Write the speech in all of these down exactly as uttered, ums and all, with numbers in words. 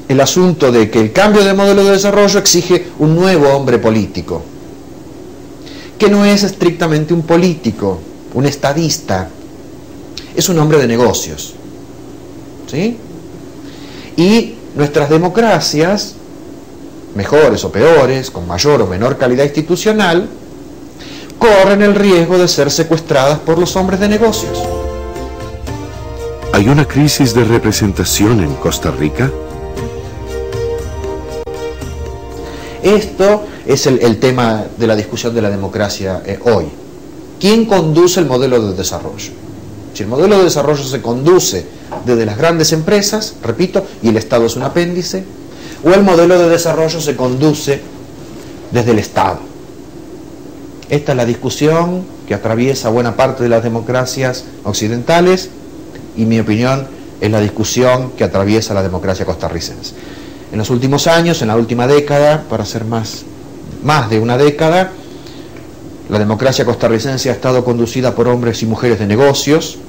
el asunto de que el cambio de modelo de desarrollo exige un nuevo hombre político, que no es estrictamente un político, un estadista, es un hombre de negocios, ¿sí? Y nuestras democracias, mejores o peores, con mayor o menor calidad institucional, corren el riesgo de ser secuestradas por los hombres de negocios. ¿Hay una crisis de representación en Costa Rica? Esto es el, el tema de la discusión de la democracia eh, hoy. ¿Quién conduce el modelo de desarrollo? Si el modelo de desarrollo se conduce desde las grandes empresas, repito, y el Estado es un apéndice, o el modelo de desarrollo se conduce desde el Estado. Esta es la discusión que atraviesa buena parte de las democracias occidentales y, en mi opinión, es la discusión que atraviesa la democracia costarricense. En los últimos años, en la última década, para ser más, más de una década, la democracia costarricense ha estado conducida por hombres y mujeres de negocios,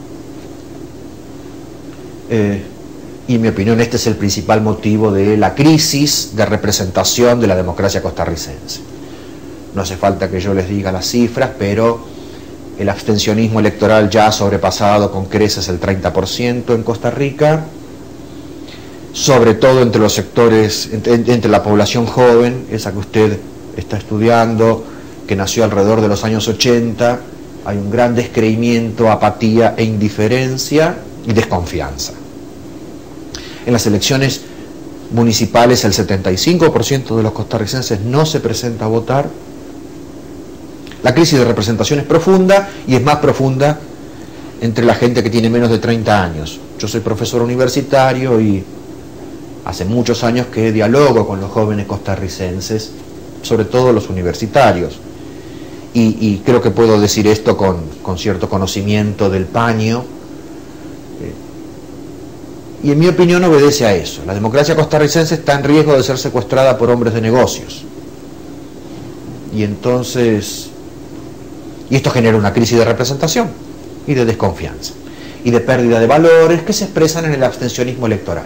eh, y en mi opinión este es el principal motivo de la crisis de representación de la democracia costarricense. No hace falta que yo les diga las cifras, pero el abstencionismo electoral ya ha sobrepasado con creces el treinta por ciento en Costa Rica, sobre todo entre los sectores, entre, entre la población joven, esa que usted está estudiando, que nació alrededor de los años ochenta, hay un gran descreimiento, apatía e indiferencia y desconfianza. En las elecciones municipales el setenta y cinco por ciento de los costarricenses no se presenta a votar. La crisis de representación es profunda y es más profunda entre la gente que tiene menos de treinta años. Yo soy profesor universitario y hace muchos años que dialogo con los jóvenes costarricenses, sobre todo los universitarios. Y, y creo que puedo decir esto con, con cierto conocimiento del paño. Eh, y en mi opinión obedece a eso. La democracia costarricense está en riesgo de ser secuestrada por hombres de negocios. Y entonces... Y esto genera una crisis de representación y de desconfianza y de pérdida de valores que se expresan en el abstencionismo electoral.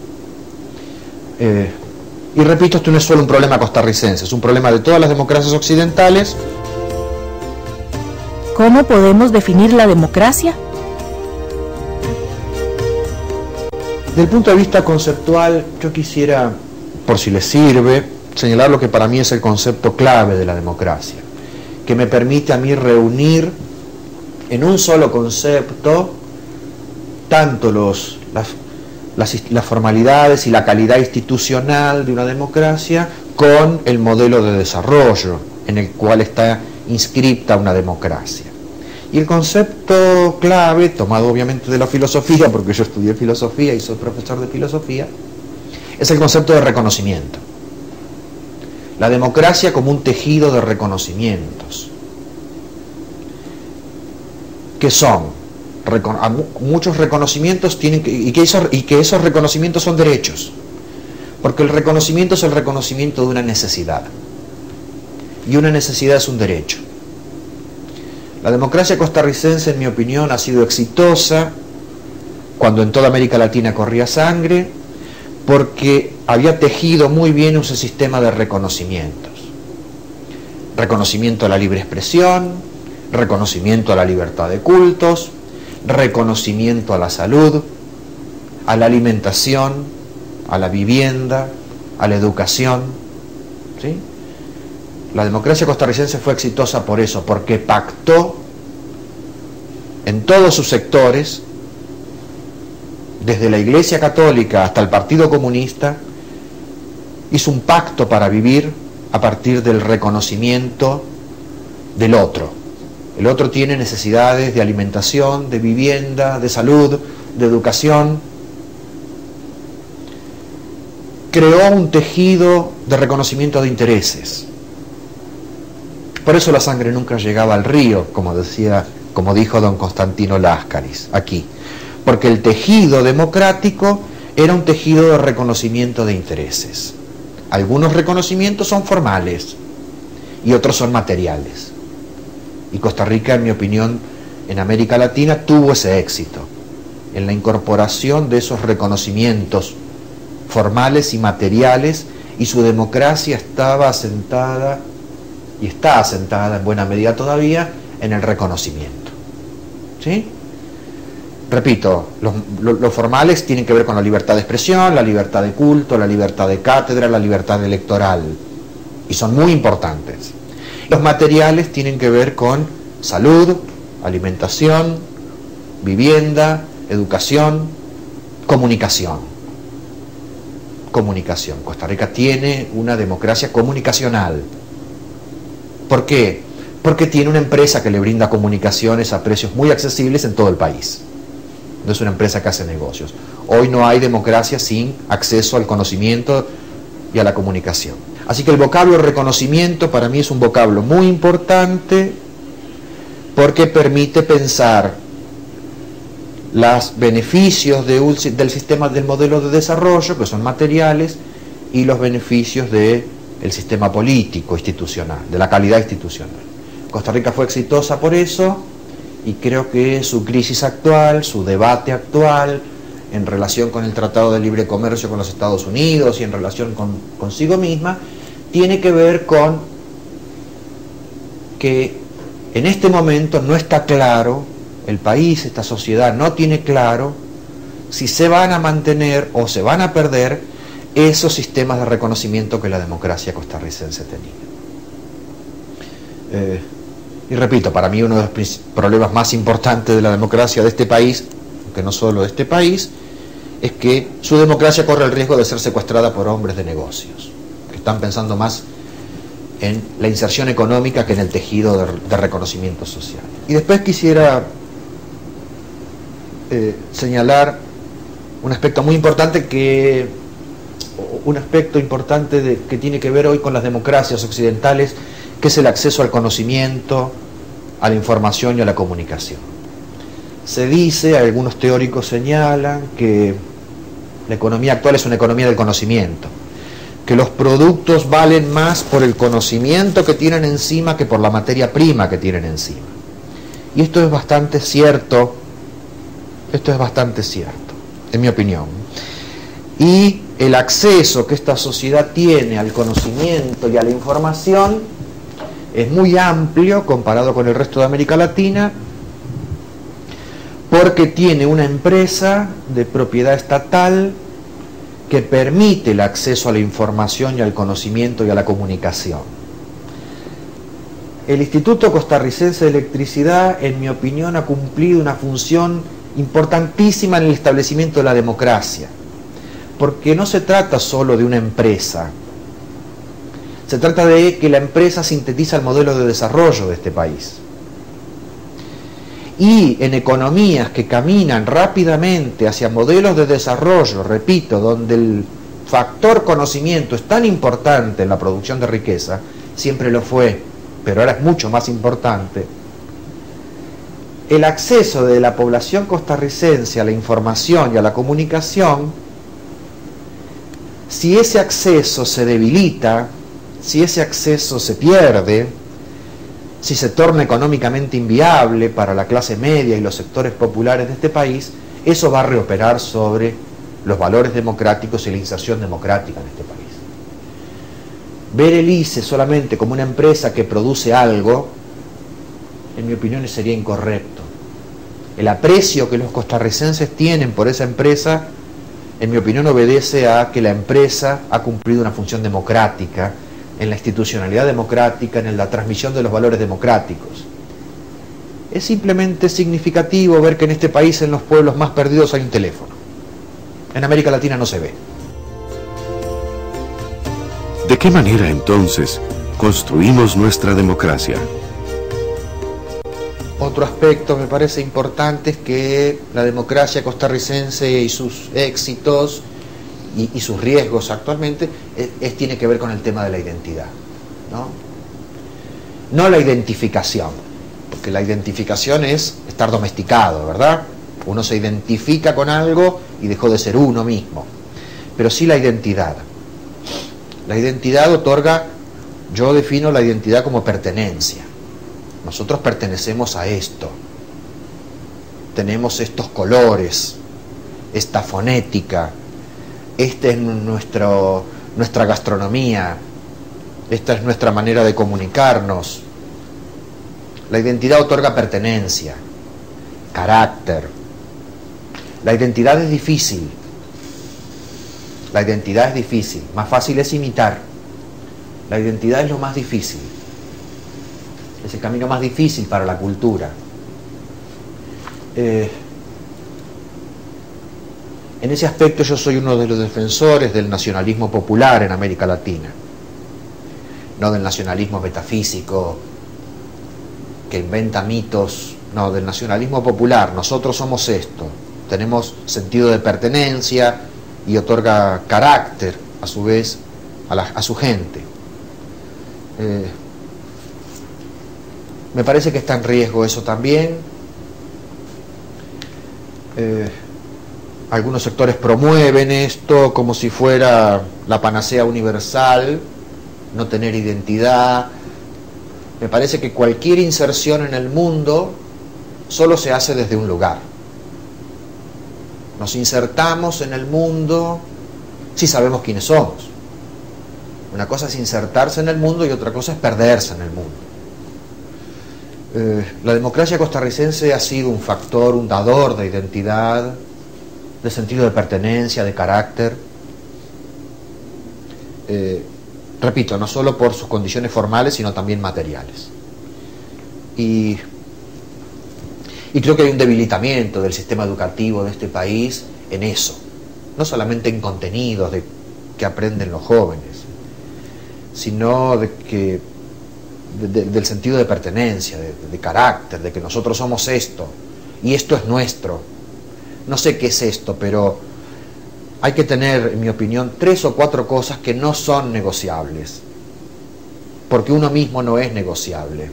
Eh, y repito, esto no es solo un problema costarricense, es un problema de todas las democracias occidentales. ¿Cómo podemos definir la democracia? Desde el punto de vista conceptual, yo quisiera, por si les sirve, señalar lo que para mí es el concepto clave de la democracia, que me permite a mí reunir en un solo concepto tanto los, las, las, las formalidades y la calidad institucional de una democracia con el modelo de desarrollo en el cual está inscripta una democracia. Y el concepto clave, tomado obviamente de la filosofía, porque yo estudié filosofía y soy profesor de filosofía, es el concepto de reconocimiento. La democracia como un tejido de reconocimientos, que son, muchos reconocimientos tienen que, y, que esos, y que esos reconocimientos son derechos, porque el reconocimiento es el reconocimiento de una necesidad, y una necesidad es un derecho. La democracia costarricense, en mi opinión, ha sido exitosa cuando en toda América Latina corría sangre, porque había tejido muy bien un sistema de reconocimientos. Reconocimiento a la libre expresión, reconocimiento a la libertad de cultos, reconocimiento a la salud, a la alimentación, a la vivienda, a la educación, ¿sí? La democracia costarricense fue exitosa por eso, porque pactó en todos sus sectores, desde la Iglesia Católica hasta el Partido Comunista, hizo un pacto para vivir a partir del reconocimiento del otro. El otro tiene necesidades de alimentación, de vivienda, de salud, de educación. Creó un tejido de reconocimiento de intereses. Por eso la sangre nunca llegaba al río, como decía, como dijo don Constantino Láscaris, aquí. Porque el tejido democrático era un tejido de reconocimiento de intereses. Algunos reconocimientos son formales y otros son materiales. Y Costa Rica, en mi opinión, en América Latina tuvo ese éxito, en la incorporación de esos reconocimientos formales y materiales, y su democracia estaba asentada, y está asentada en buena medida todavía, en el reconocimiento. ¿Sí? Repito, los, los, los formales tienen que ver con la libertad de expresión, la libertad de culto, la libertad de cátedra, la libertad electoral, y son muy importantes. Los materiales tienen que ver con salud, alimentación, vivienda, educación, comunicación. Comunicación. Costa Rica tiene una democracia comunicacional. ¿Por qué? Porque tiene una empresa que le brinda comunicaciones a precios muy accesibles en todo el país. No es una empresa que hace negocios. Hoy no hay democracia sin acceso al conocimiento y a la comunicación. Así que el vocablo reconocimiento para mí es un vocablo muy importante porque permite pensar los beneficios de un, del sistema del modelo de desarrollo, que son materiales, y los beneficios del sistema político institucional, de la calidad institucional. Costa Rica fue exitosa por eso, y creo que su crisis actual, su debate actual, en relación con el Tratado de Libre Comercio con los Estados Unidos y en relación con consigo misma, tiene que ver con que en este momento no está claro, el país, esta sociedad no tiene claro si se van a mantener o se van a perder esos sistemas de reconocimiento que la democracia costarricense tenía. Eh, y repito, para mí uno de los problemas más importantes de la democracia de este país, que no solo de este país, es que su democracia corre el riesgo de ser secuestrada por hombres de negocios, que están pensando más en la inserción económica que en el tejido de, de reconocimiento social. Y después quisiera eh, señalar un aspecto muy importante que un aspecto importante de, que tiene que ver hoy con las democracias occidentales, que es el acceso al conocimiento, a la información y a la comunicación. Se dice, algunos teóricos señalan que la economía actual es una economía del conocimiento, que los productos valen más por el conocimiento que tienen encima que por la materia prima que tienen encima. Y esto es bastante cierto, esto es bastante cierto, en mi opinión. Y el acceso que esta sociedad tiene al conocimiento y a la información es muy amplio comparado con el resto de América Latina, porque tiene una empresa de propiedad estatal que permite el acceso a la información y al conocimiento y a la comunicación. El Instituto Costarricense de Electricidad, en mi opinión, ha cumplido una función importantísima en el establecimiento de la democracia, porque no se trata solo de una empresa, se trata de que la empresa sintetiza el modelo de desarrollo de este país. Y en economías que caminan rápidamente hacia modelos de desarrollo, repito, donde el factor conocimiento es tan importante en la producción de riqueza, siempre lo fue, pero ahora es mucho más importante, el acceso de la población costarricense a la información y a la comunicación, si ese acceso se debilita, si ese acceso se pierde, si se torna económicamente inviable para la clase media y los sectores populares de este país, eso va a reoperar sobre los valores democráticos y la inserción democrática en este país. Ver el I C E solamente como una empresa que produce algo, en mi opinión sería incorrecto. El aprecio que los costarricenses tienen por esa empresa, en mi opinión, obedece a que la empresa ha cumplido una función democrática, en la institucionalidad democrática, en la transmisión de los valores democráticos. Es simplemente significativo ver que en este país, en los pueblos más perdidos, hay un teléfono. En América Latina no se ve. ¿De qué manera entonces construimos nuestra democracia? Otro aspecto me parece importante es que la democracia costarricense y sus éxitos y, y sus riesgos actualmente es, es, tiene que ver con el tema de la identidad, ¿no? No la identificación, porque la identificación es estar domesticado, ¿verdad? Uno se identifica con algo y dejó de ser uno mismo, pero sí la identidad. La identidad otorga, yo defino la identidad como pertenencia. Nosotros pertenecemos a esto, tenemos estos colores, esta fonética, esta es nuestro, nuestra gastronomía, esta es nuestra manera de comunicarnos. La identidad otorga pertenencia, carácter. La identidad es difícil. La identidad es difícil. Más fácil es imitar. La identidad es lo más difícil. Es el camino más difícil para la cultura. Eh, en ese aspecto yo soy uno de los defensores del nacionalismo popular en América Latina. No del nacionalismo metafísico que inventa mitos, no, del nacionalismo popular. Nosotros somos esto, tenemos sentido de pertenencia y otorga carácter a su vez a, la, a su gente. Eh, me parece que está en riesgo eso también. Eh, algunos sectores promueven esto como si fuera la panacea universal, no tener identidad. Me parece que cualquier inserción en el mundo solo se hace desde un lugar. Nos insertamos en el mundo si sabemos quiénes somos. Una cosa es insertarse en el mundo y otra cosa es perderse en el mundo. Eh, la democracia costarricense ha sido un factor, un dador de identidad, de sentido de pertenencia, de carácter. Eh, Repito, no solo por sus condiciones formales, sino también materiales. Y, y creo que hay un debilitamiento del sistema educativo de este país en eso. No solamente en contenidos de, que aprenden los jóvenes, sino de que, de, de, del sentido de pertenencia, de, de carácter, de que nosotros somos esto, y esto es nuestro. No sé qué es esto, pero hay que tener, en mi opinión, tres o cuatro cosas que no son negociables, porque uno mismo no es negociable.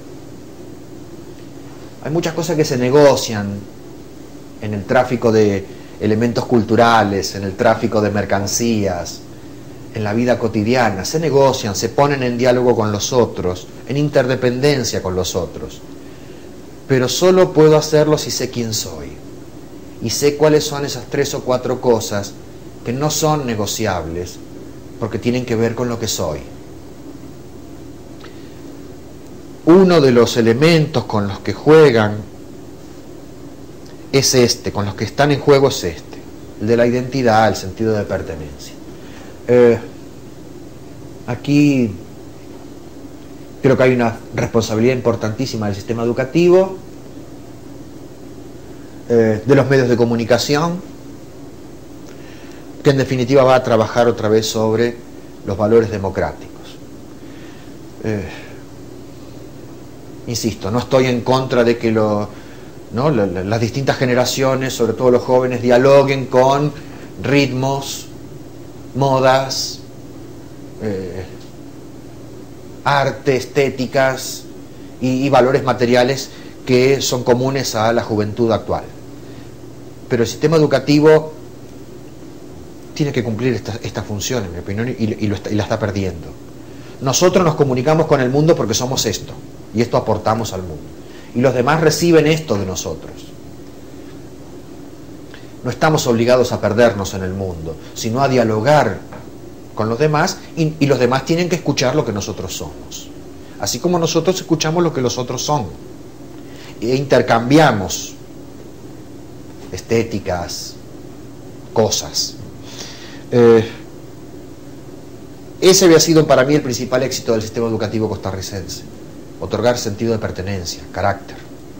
Hay muchas cosas que se negocian en el tráfico de elementos culturales, en el tráfico de mercancías, en la vida cotidiana. Se negocian, se ponen en diálogo con los otros, en interdependencia con los otros. Pero solo puedo hacerlo si sé quién soy, y sé cuáles son esas tres o cuatro cosas que no son negociables, porque tienen que ver con lo que soy. Uno de los elementos con los que juegan es este, con los que están en juego es este, el de la identidad, el sentido de pertenencia. Eh, aquí creo que hay una responsabilidad importantísima del sistema educativo, eh, de los medios de comunicación, que en definitiva va a trabajar otra vez sobre los valores democráticos. Eh, insisto, no estoy en contra de que lo, ¿no? la, la, las distintas generaciones, sobre todo los jóvenes, dialoguen con ritmos, modas, eh, arte, estéticas y, y valores materiales que son comunes a la juventud actual. Pero el sistema educativo tiene que cumplir esta, esta función, en mi opinión, y, y, lo está, y la está perdiendo. Nosotros nos comunicamos con el mundo porque somos esto, y esto aportamos al mundo. Y los demás reciben esto de nosotros. No estamos obligados a perdernos en el mundo, sino a dialogar con los demás, y, y los demás tienen que escuchar lo que nosotros somos. Así como nosotros escuchamos lo que los otros son. E intercambiamos estéticas, cosas. Eh, ese había sido para mí el principal éxito del sistema educativo costarricense: otorgar sentido de pertenencia, carácter.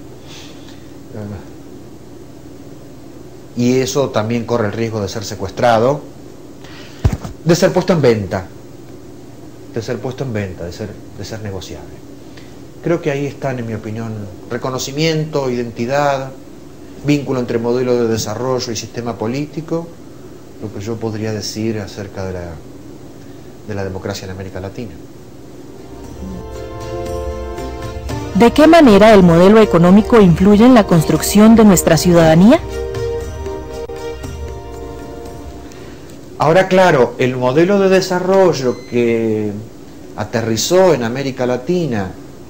Eh, y eso también corre el riesgo de ser secuestrado, de ser puesto en venta, de ser puesto en venta, de ser, de ser negociable. Creo que ahí están, en mi opinión, reconocimiento, identidad, vínculo entre modelo de desarrollo y sistema político, lo que yo podría decir acerca de la, de la democracia en América Latina. ¿De qué manera el modelo económico influye en la construcción de nuestra ciudadanía? Ahora, claro, el modelo de desarrollo que aterrizó en América Latina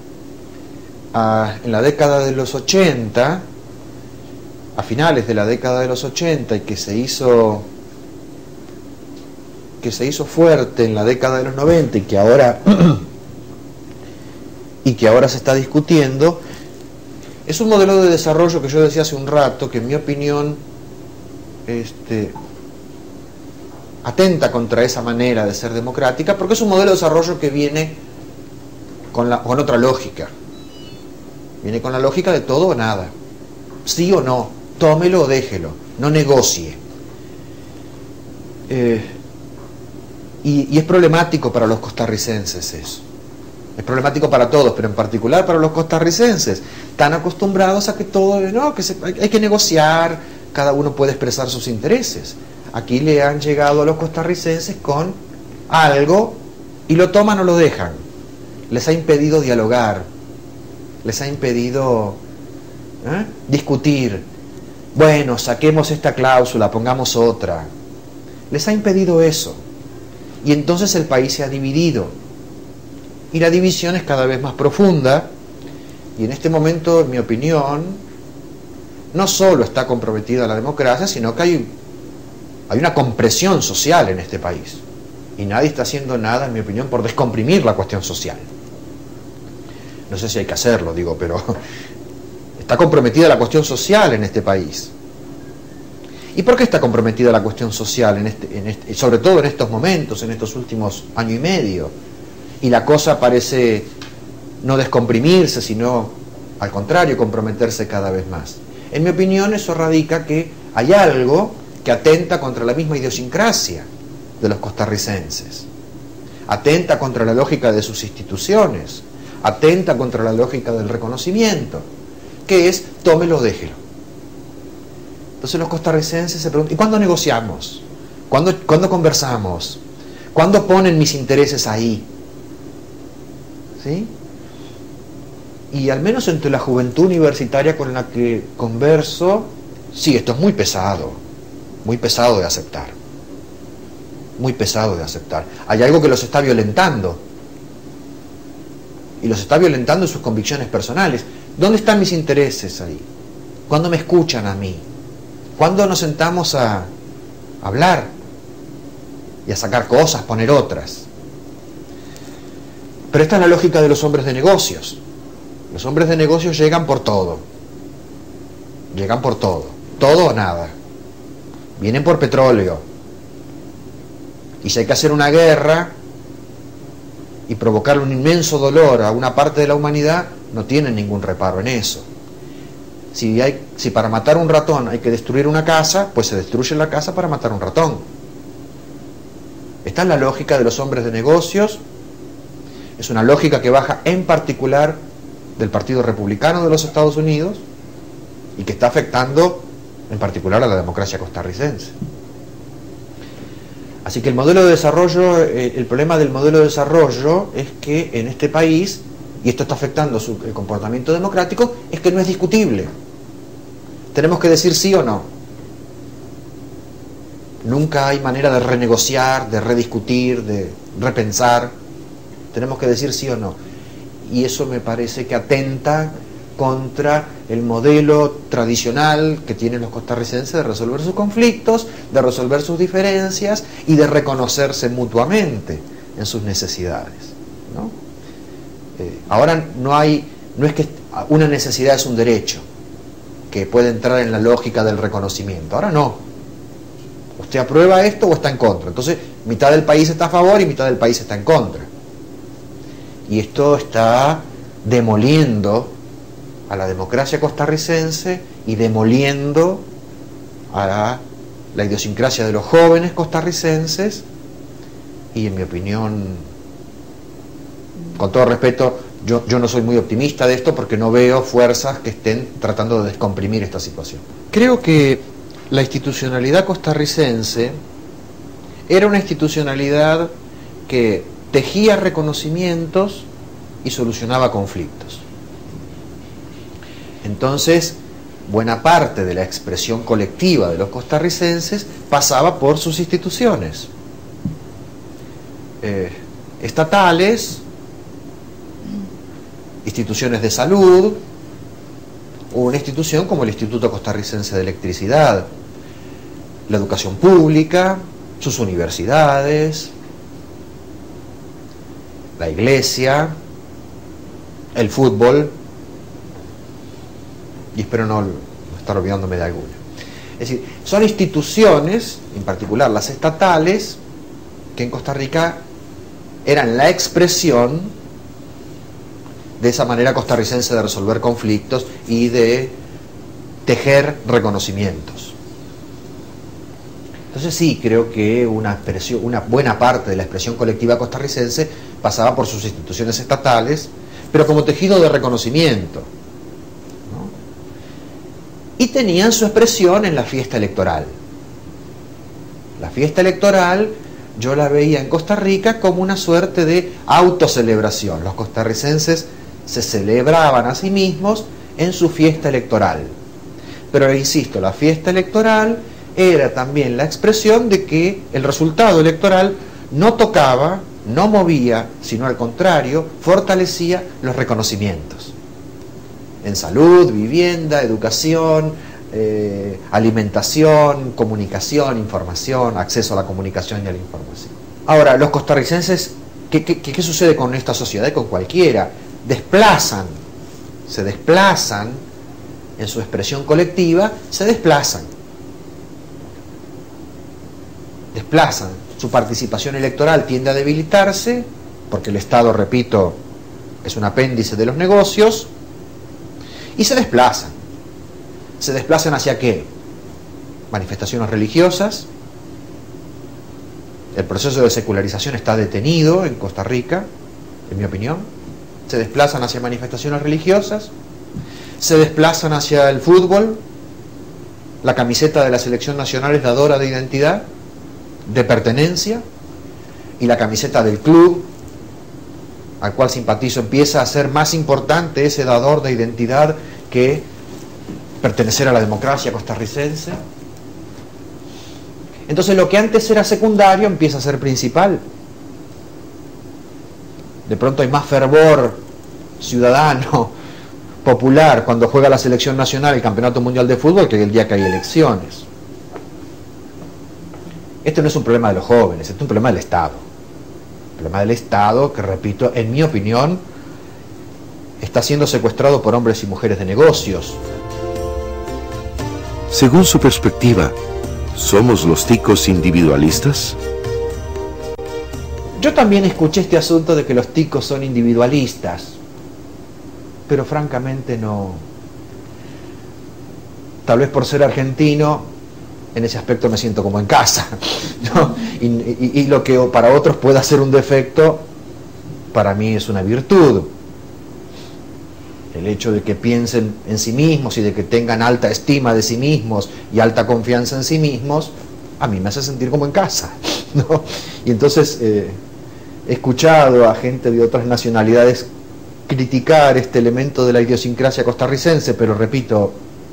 a, en la década de los ochenta, a finales de la década de los ochenta, y que se hizo que se hizo fuerte en la década de los noventa y que ahora y que ahora se está discutiendo, es un modelo de desarrollo que yo decía hace un rato, que en mi opinión este, atenta contra esa manera de ser democrática, porque es un modelo de desarrollo que viene con, la, con otra lógica. Viene con la lógica de todo o nada. Sí o no, tómelo o déjelo, no negocie. Eh, y, y es problemático para los costarricenses eso. Es problemático para todos, pero en particular para los costarricenses, tan acostumbrados a que todo, no, que se, hay, hay que negociar, cada uno puede expresar sus intereses. Aquí le han llegado a los costarricenses con algo y lo toman o lo dejan. Les ha impedido dialogar, les ha impedido ¿eh? discutir. Bueno, saquemos esta cláusula, pongamos otra. Les ha impedido eso. Y entonces el país se ha dividido. Y la división es cada vez más profunda, y en este momento, en mi opinión, no solo está comprometida la democracia, sino que hay, hay una compresión social en este país. Y nadie está haciendo nada, en mi opinión, por descomprimir la cuestión social. No sé si hay que hacerlo, digo, pero está comprometida la cuestión social en este país. ¿Y por qué está comprometida la cuestión social, en este, en este, sobre todo en estos momentos, en estos últimos año y medio? Y la cosa parece no descomprimirse, sino al contrario, comprometerse cada vez más. En mi opinión, eso radica que hay algo que atenta contra la misma idiosincrasia de los costarricenses, atenta contra la lógica de sus instituciones, atenta contra la lógica del reconocimiento, que es tómelo o déjelo. Entonces los costarricenses se preguntan, ¿y cuándo negociamos? ¿Cuándo, ¿cuándo conversamos? ¿Cuándo ponen mis intereses ahí? ¿Sí? Y al menos entre la juventud universitaria con la que converso, sí, esto es muy pesado, muy pesado de aceptar, muy pesado de aceptar. Hay algo que los está violentando, y los está violentando en sus convicciones personales. ¿Dónde están mis intereses ahí? ¿Cuándo me escuchan a mí? ¿Cuándo nos sentamos a hablar y a sacar cosas, poner otras? Pero esta es la lógica de los hombres de negocios. Los hombres de negocios llegan por todo. Llegan por todo. Todo o nada. Vienen por petróleo. Y si hay que hacer una guerra y provocar un inmenso dolor a una parte de la humanidad, no tienen ningún reparo en eso. Si, hay, si para matar un ratón hay que destruir una casa, pues se destruye la casa para matar un ratón. Esta es la lógica de los hombres de negocios. Es una lógica que baja en particular del Partido Republicano de los Estados Unidos y que está afectando en particular a la democracia costarricense. Así que el modelo de desarrollo, el problema del modelo de desarrollo es que en este país, y esto está afectando su, el comportamiento democrático, es que no es discutible. Tenemos que decir sí o no. Nunca hay manera de renegociar, de rediscutir, de repensar. Tenemos que decir sí o no. Y eso me parece que atenta contra el modelo tradicional que tienen los costarricenses de resolver sus conflictos, de resolver sus diferencias y de reconocerse mutuamente en sus necesidades, ¿no? Eh, ahora no hay, no es que una necesidad es un derecho que puede entrar en la lógica del reconocimiento. Ahora no. Usted aprueba esto o está en contra. Entonces, mitad del país está a favor y mitad del país está en contra. Y esto está demoliendo a la democracia costarricense y demoliendo a la, la idiosincrasia de los jóvenes costarricenses. Y en mi opinión, con todo respeto, yo, yo no soy muy optimista de esto porque no veo fuerzas que estén tratando de descomprimir esta situación. Creo que la institucionalidad costarricense era una institucionalidad que tejía reconocimientos y solucionaba conflictos. Entonces, buena parte de la expresión colectiva de los costarricenses pasaba por sus instituciones eh, estatales, instituciones de salud, o una institución como el Instituto Costarricense de Electricidad, la educación pública, sus universidades, la iglesia, el fútbol, y espero no estar olvidándome de alguna. Es decir, son instituciones, en particular las estatales, que en Costa Rica eran la expresión de esa manera costarricense de resolver conflictos y de tejer reconocimientos. Entonces sí, creo que una, expresión, una buena parte de la expresión colectiva costarricense pasaba por sus instituciones estatales, pero como tejido de reconocimiento, ¿no? Y tenían su expresión en la fiesta electoral. La fiesta electoral yo la veía en Costa Rica como una suerte de autocelebración. Los costarricenses se celebraban a sí mismos en su fiesta electoral. Pero insisto, la fiesta electoral era también la expresión de que el resultado electoral no tocaba, no movía, sino al contrario, fortalecía los reconocimientos. En salud, vivienda, educación, eh, alimentación, comunicación, información, acceso a la comunicación y a la información. Ahora, los costarricenses, ¿qué, qué, qué sucede con esta sociedad y con cualquiera? Desplazan, se desplazan en su expresión colectiva, se desplazan. Desplazan. Su participación electoral tiende a debilitarse, porque el Estado, repito, es un apéndice de los negocios, y se desplazan. ¿Se desplazan hacia qué? Manifestaciones religiosas. El proceso de secularización está detenido en Costa Rica, en mi opinión. Se desplazan hacia manifestaciones religiosas, se desplazan hacia el fútbol. La camiseta de la selección nacional es dadora de identidad, de pertenencia, y la camiseta del club al cual simpatizo empieza a ser más importante ese dador de identidad que pertenecer a la democracia costarricense. Entonces lo que antes era secundario empieza a ser principal. De pronto hay más fervor ciudadano, popular, cuando juega la selección nacional el Campeonato Mundial de Fútbol que el día que hay elecciones. Este no es un problema de los jóvenes, este es un problema del Estado. El problema del Estado que, repito, en mi opinión, está siendo secuestrado por hombres y mujeres de negocios. Según su perspectiva, ¿somos los ticos individualistas? Yo también escuché este asunto de que los ticos son individualistas, pero francamente no. Tal vez por ser argentino, en ese aspecto me siento como en casa, ¿no? y, y, y lo que para otros pueda ser un defecto, para mí es una virtud. El hecho de que piensen en sí mismos y de que tengan alta estima de sí mismos y alta confianza en sí mismos, a mí me hace sentir como en casa, ¿no? Y entonces eh, he escuchado a gente de otras nacionalidades criticar este elemento de la idiosincrasia costarricense, pero repito,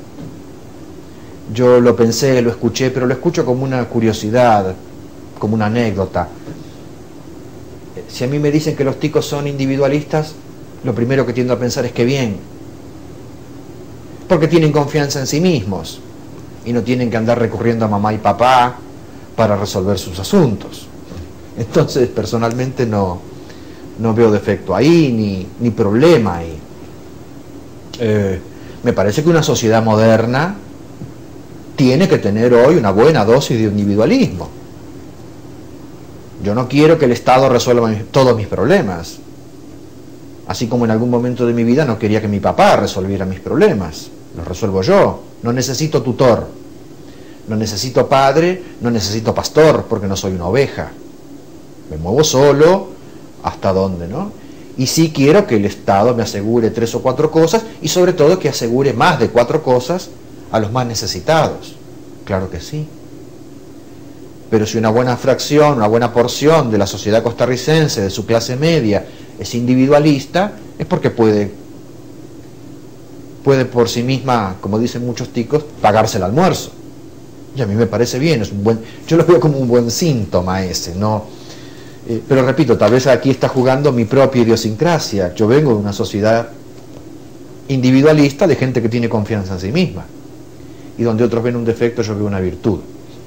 yo lo pensé, lo escuché, pero lo escucho como una curiosidad, como una anécdota. Si a mí me dicen que los ticos son individualistas, lo primero que tiendo a pensar es que bien, porque tienen confianza en sí mismos y no tienen que andar recurriendo a mamá y papá para resolver sus asuntos. Entonces, personalmente no, no veo defecto ahí, ni, ni problema ahí. Eh, me parece que una sociedad moderna tiene que tener hoy una buena dosis de individualismo. Yo no quiero que el Estado resuelva mis, todos mis problemas, así como en algún momento de mi vida no quería que mi papá resolviera mis problemas. Los resuelvo yo. No necesito tutor, no necesito padre, no necesito pastor, porque no soy una oveja. Me muevo solo, hasta dónde, ¿no? Y sí quiero que el Estado me asegure tres o cuatro cosas, y sobre todo que asegure más de cuatro cosas a los más necesitados. Claro que sí. Pero si una buena fracción, una buena porción de la sociedad costarricense, de su clase media, es individualista, es porque puede, puede por sí misma, como dicen muchos ticos, pagarse el almuerzo. Y a mí me parece bien, es un buen, yo lo veo como un buen síntoma ese, ¿no? Eh, pero repito, tal vez aquí está jugando mi propia idiosincrasia. Yo vengo de una sociedad individualista de gente que tiene confianza en sí misma. Y donde otros ven un defecto, yo veo una virtud.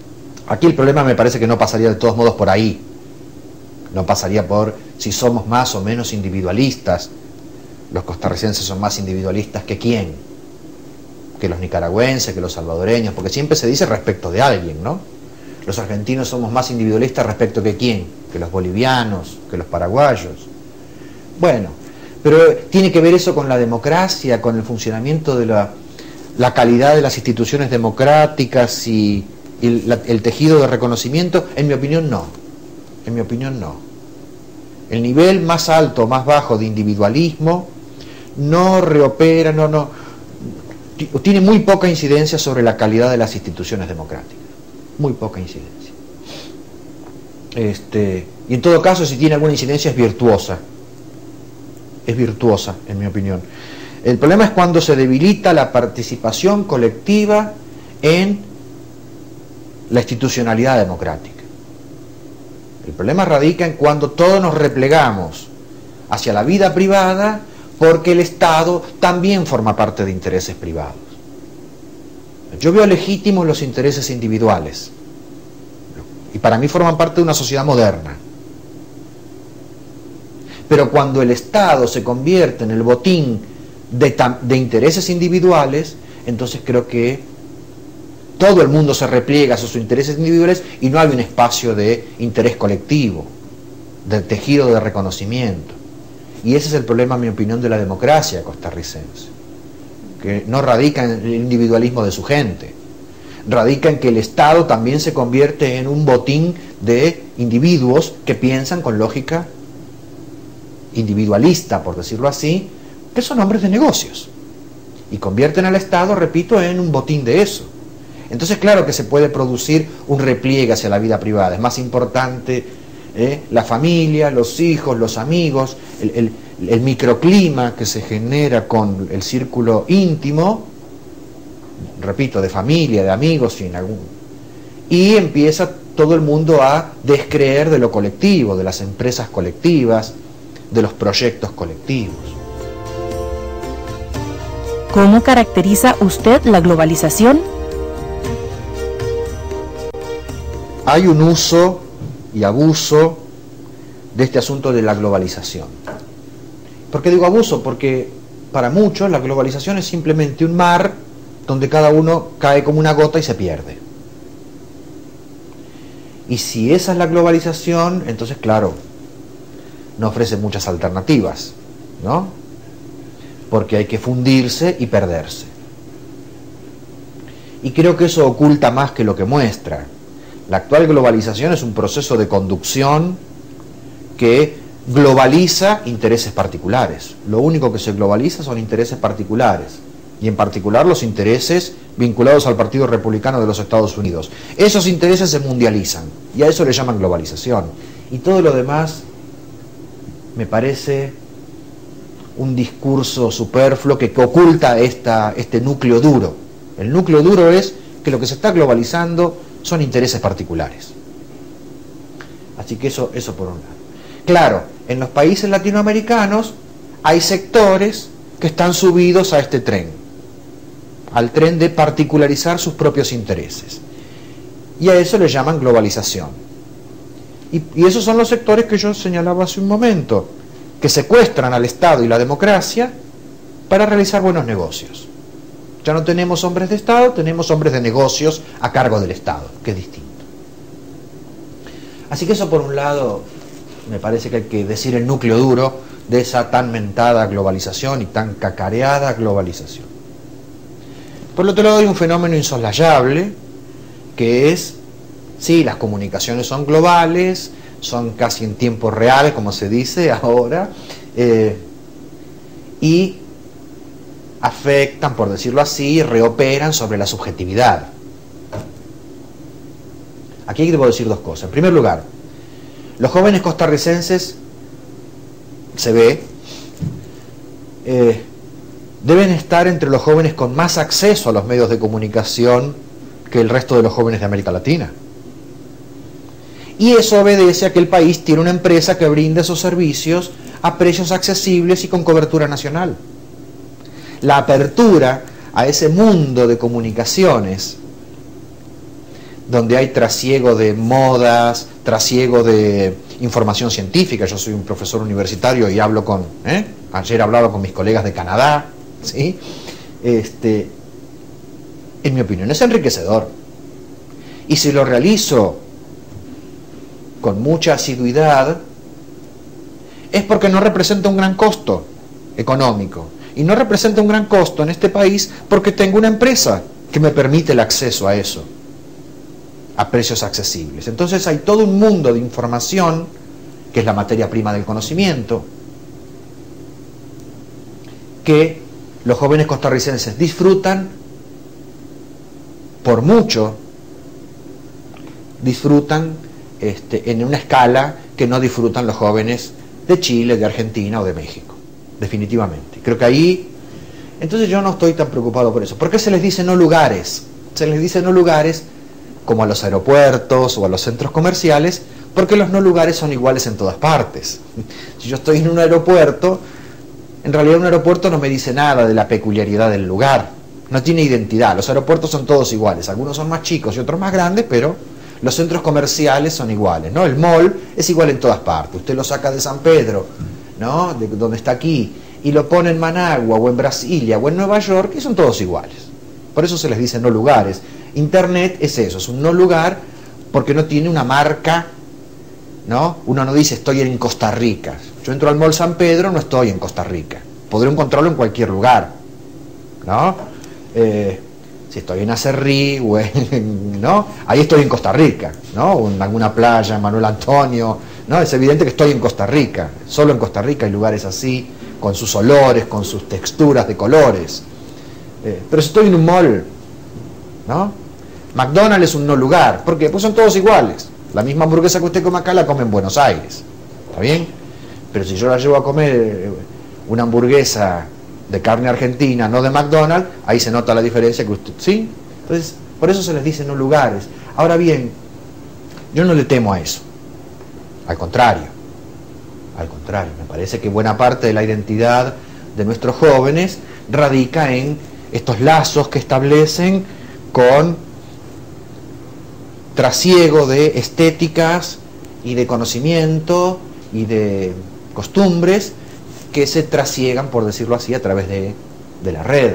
Aquí el problema me parece que no pasaría de todos modos por ahí. No pasaría por si somos más o menos individualistas. Los costarricenses son más individualistas que quién, que los nicaragüenses, que los salvadoreños, porque siempre se dice respecto de alguien, ¿no? Los argentinos somos más individualistas respecto de quién, que los bolivianos, que los paraguayos. Bueno, pero tiene que ver eso con la democracia, con el funcionamiento de la, la calidad de las instituciones democráticas y, y la, el tejido de reconocimiento. En mi opinión no, en mi opinión no. El nivel más alto, más bajo de individualismo no reopera, no, no, tiene muy poca incidencia sobre la calidad de las instituciones democráticas, muy poca incidencia. Este, y en todo caso, si tiene alguna incidencia es virtuosa, es virtuosa en mi opinión. El problema es cuando se debilita la participación colectiva en la institucionalidad democrática. El problema radica en cuando todos nos replegamos hacia la vida privada porque el Estado también forma parte de intereses privados. Yo veo legítimos los intereses individuales y para mí forman parte de una sociedad moderna. Pero cuando el Estado se convierte en el botín de, de intereses individuales, entonces creo que todo el mundo se repliega a sus intereses individuales y no hay un espacio de interés colectivo, de tejido de reconocimiento. Y ese es el problema, en mi opinión, de la democracia costarricense, que no radica en el individualismo de su gente, radica en que el Estado también se convierte en un botín de individuos que piensan con lógica individualista, por decirlo así, que son hombres de negocios, y convierten al Estado, repito, en un botín de eso. Entonces, claro que se puede producir un repliegue hacia la vida privada, es más importante ¿Eh? la familia, los hijos, los amigos, el, el, el microclima que se genera con el círculo íntimo, repito, de familia, de amigos, sin algún, y empieza todo el mundo a descreer de lo colectivo, de las empresas colectivas, de los proyectos colectivos. ¿Cómo caracteriza usted la globalización? Hay un uso y abuso de este asunto de la globalización. ¿Por qué digo abuso? Porque para muchos la globalización es simplemente un mar donde cada uno cae como una gota y se pierde. Y si esa es la globalización, entonces claro, no ofrece muchas alternativas, ¿no? Porque hay que fundirse y perderse. Y creo que eso oculta más que lo que muestra. La actual globalización es un proceso de conducción que globaliza intereses particulares. Lo único que se globaliza son intereses particulares, y en particular los intereses vinculados al Partido Republicano de los Estados Unidos. Esos intereses se mundializan, y a eso le llaman globalización. Y todo lo demás me parece un discurso superfluo que, que oculta esta, este núcleo duro. El núcleo duro es que lo que se está globalizando son intereses particulares. Así que eso, eso por un lado. Claro, en los países latinoamericanos hay sectores que están subidos a este tren, al tren de particularizar sus propios intereses. Y a eso le llaman globalización. Y, y esos son los sectores que yo señalaba hace un momento, que secuestran al Estado y la democracia para realizar buenos negocios. Ya no tenemos hombres de Estado, tenemos hombres de negocios a cargo del Estado, que es distinto. Así que eso por un lado, me parece que hay que decir el núcleo duro de esa tan mentada globalización y tan cacareada globalización. Por el otro lado hay un fenómeno insoslayable, que es, sí, las comunicaciones son globales, son casi en tiempo real, como se dice ahora, eh, y afectan, por decirlo así, reoperan sobre la subjetividad. Aquí debo decir dos cosas. En primer lugar, los jóvenes costarricenses, se ve, eh, deben estar entre los jóvenes con más acceso a los medios de comunicación que el resto de los jóvenes de América Latina. Y eso obedece a que el país tiene una empresa que brinda esos servicios a precios accesibles y con cobertura nacional. La apertura a ese mundo de comunicaciones donde hay trasiego de modas, trasiego de información científica. Yo soy un profesor universitario y hablo con, ¿eh? ayer hablaba con mis colegas de Canadá, ¿sí? Este, en mi opinión es enriquecedor. Y si lo realizo con mucha asiduidad, es porque no representa un gran costo económico. Y no representa un gran costo en este país porque tengo una empresa que me permite el acceso a eso, a precios accesibles. Entonces hay todo un mundo de información, que es la materia prima del conocimiento, que los jóvenes costarricenses disfrutan por mucho, disfrutan este, en una escala que no disfrutan los jóvenes de Chile, de Argentina o de México, definitivamente. Creo que ahí, entonces yo no estoy tan preocupado por eso. ¿Por qué se les dice no lugares? Se les dice no lugares como a los aeropuertos o a los centros comerciales, porque los no lugares son iguales en todas partes. Si yo estoy en un aeropuerto, en realidad un aeropuerto no me dice nada de la peculiaridad del lugar, no tiene identidad. Los aeropuertos son todos iguales, algunos son más chicos y otros más grandes, pero los centros comerciales son iguales, ¿no? El mall es igual en todas partes. Usted lo saca de San Pedro, ¿no?, de donde está aquí, y lo pone en Managua o en Brasilia o en Nueva York, y son todos iguales. Por eso se les dice no lugares. Internet es eso, es un no lugar porque no tiene una marca, ¿no? Uno no dice estoy en Costa Rica. Yo entro al mall San Pedro, no estoy en Costa Rica. Podré encontrarlo en cualquier lugar, ¿no? Eh, si estoy en Acerrí, o en, ¿no?, ahí estoy en Costa Rica, ¿no? O en alguna playa, Manuel Antonio, ¿no? Es evidente que estoy en Costa Rica. Solo en Costa Rica hay lugares así, con sus olores, con sus texturas de colores. Eh, pero si estoy en un mall, ¿no? McDonald's es un no lugar. ¿Por qué? Pues son todos iguales. La misma hamburguesa que usted come acá la come en Buenos Aires. ¿Está bien? Pero si yo la llevo a comer una hamburguesa de carne argentina, no de McDonald's, ahí se nota la diferencia que usted... ¿Sí? Entonces, por eso se les dice no lugares. Ahora bien, yo no le temo a eso. Al contrario. Al contrario, me parece que buena parte de la identidad de nuestros jóvenes radica en estos lazos que establecen con trasiego de estéticas y de conocimiento y de costumbres que se trasiegan, por decirlo así, a través de, de la red.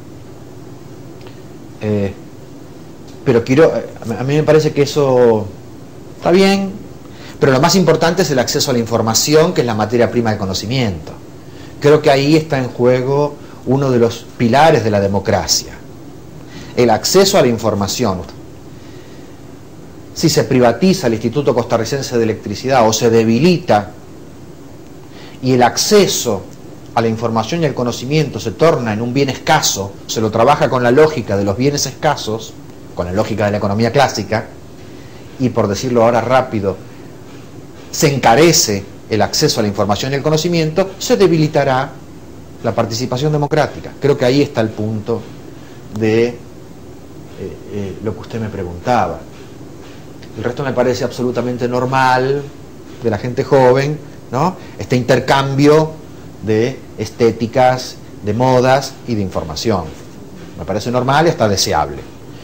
Eh, pero quiero, a mí me parece que eso está bien, pero lo más importante es el acceso a la información, que es la materia prima del conocimiento. Creo que ahí está en juego uno de los pilares de la democracia, el acceso a la información. Si se privatiza el Instituto Costarricense de Electricidad o se debilita y el acceso a la información y al conocimiento se torna en un bien escaso, se lo trabaja con la lógica de los bienes escasos, con la lógica de la economía clásica, y por decirlo ahora rápido, se encarece el acceso a la información y al conocimiento, se debilitará la participación democrática. Creo que ahí está el punto de eh, eh, lo que usted me preguntaba. El resto me parece absolutamente normal de la gente joven, ¿no? Este intercambio de estéticas, de modas y de información. Me parece normal y hasta deseable.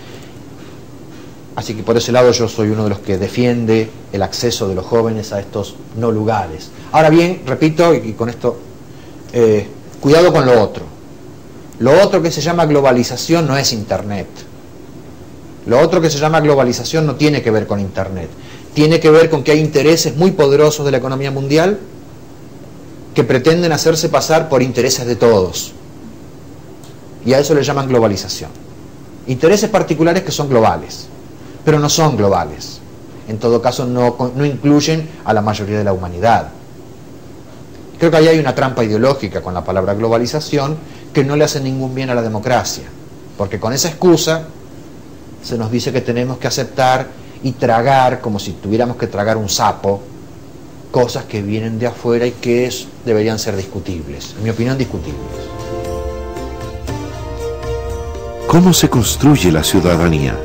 Así que por ese lado yo soy uno de los que defiende el acceso de los jóvenes a estos no lugares. Ahora bien, repito, y con esto, eh, cuidado con lo otro. Lo otro que se llama globalización no es Internet. Lo otro que se llama globalización no tiene que ver con Internet. Tiene que ver con que hay intereses muy poderosos de la economía mundial que pretenden hacerse pasar por intereses de todos. Y a eso le llaman globalización. Intereses particulares que son globales, pero no son globales. En todo caso, no, no incluyen a la mayoría de la humanidad. Creo que ahí hay una trampa ideológica con la palabra globalización que no le hace ningún bien a la democracia, porque con esa excusa se nos dice que tenemos que aceptar y tragar, como si tuviéramos que tragar un sapo, cosas que vienen de afuera y que es, deberían ser discutibles, en mi opinión discutibles. ¿Cómo se construye la ciudadanía?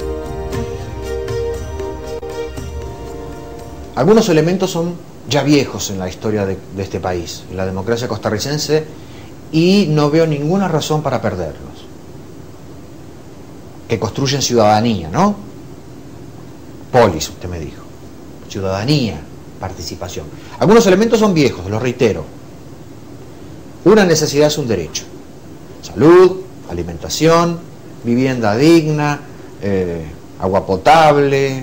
Algunos elementos son ya viejos en la historia de, de este país, en la democracia costarricense, y no veo ninguna razón para perderlos. Que construyen ciudadanía, ¿no? Polis, usted me dijo. Ciudadanía, participación. Algunos elementos son viejos, los reitero. Una necesidad es un derecho. Salud, alimentación, vivienda digna, eh, agua potable.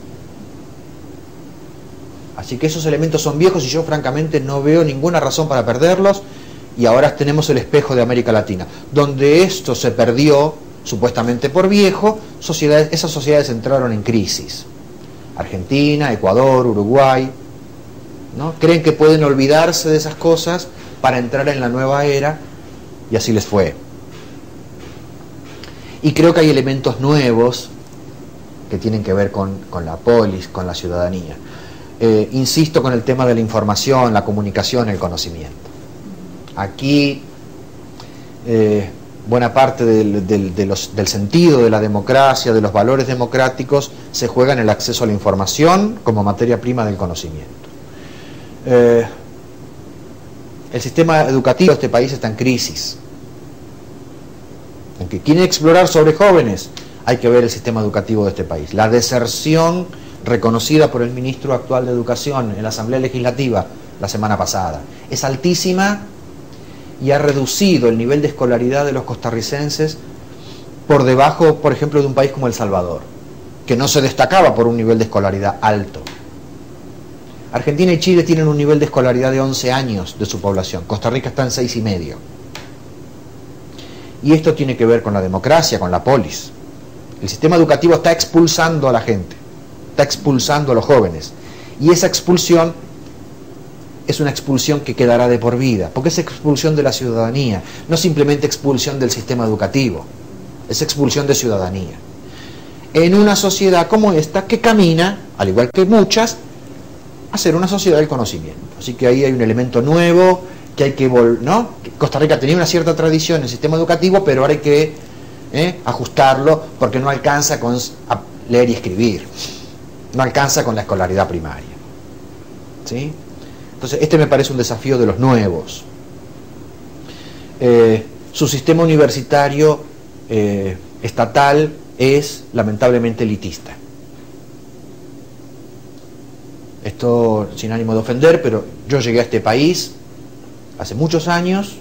Así que esos elementos son viejos y yo francamente no veo ninguna razón para perderlos. Y ahora tenemos el espejo de América Latina, donde esto se perdió, supuestamente por viejo, sociedades, esas sociedades entraron en crisis. Argentina, Ecuador, Uruguay, ¿no? Creen que pueden olvidarse de esas cosas para entrar en la nueva era, y así les fue. Y creo que hay elementos nuevos que tienen que ver con, con la polis, con la ciudadanía. Eh, insisto con el tema de la información, la comunicación, el conocimiento. Aquí eh, buena parte del, del, de los, del sentido de la democracia, de los valores democráticos, se juega en el acceso a la información como materia prima del conocimiento. Eh, el sistema educativo de este país está en crisis. Aunque quieren explorar sobre jóvenes, hay que ver el sistema educativo de este país. La deserción reconocida por el ministro actual de Educación en la Asamblea Legislativa la semana pasada es altísima y ha reducido el nivel de escolaridad de los costarricenses por debajo, por ejemplo, de un país como El Salvador, que no se destacaba por un nivel de escolaridad alto. Argentina y Chile tienen un nivel de escolaridad de once años de su población. Costa Rica está en seis y medio. Y esto tiene que ver con la democracia, con la polis. El sistema educativo está expulsando a la gente, está expulsando a los jóvenes. Y esa expulsión es una expulsión que quedará de por vida, porque es expulsión de la ciudadanía, no simplemente expulsión del sistema educativo, es expulsión de ciudadanía. En una sociedad como esta que camina, al igual que muchas, a ser una sociedad del conocimiento. Así que ahí hay un elemento nuevo que hay que volver, ¿no? Costa Rica tenía una cierta tradición en el sistema educativo, pero ahora hay que eh, ajustarlo porque no alcanza con leer y escribir, no alcanza con la escolaridad primaria. ¿Sí? Entonces, este me parece un desafío de los nuevos. Eh, su sistema universitario eh, estatal es lamentablemente elitista. Esto sin ánimo de ofender, pero yo llegué a este país hace muchos años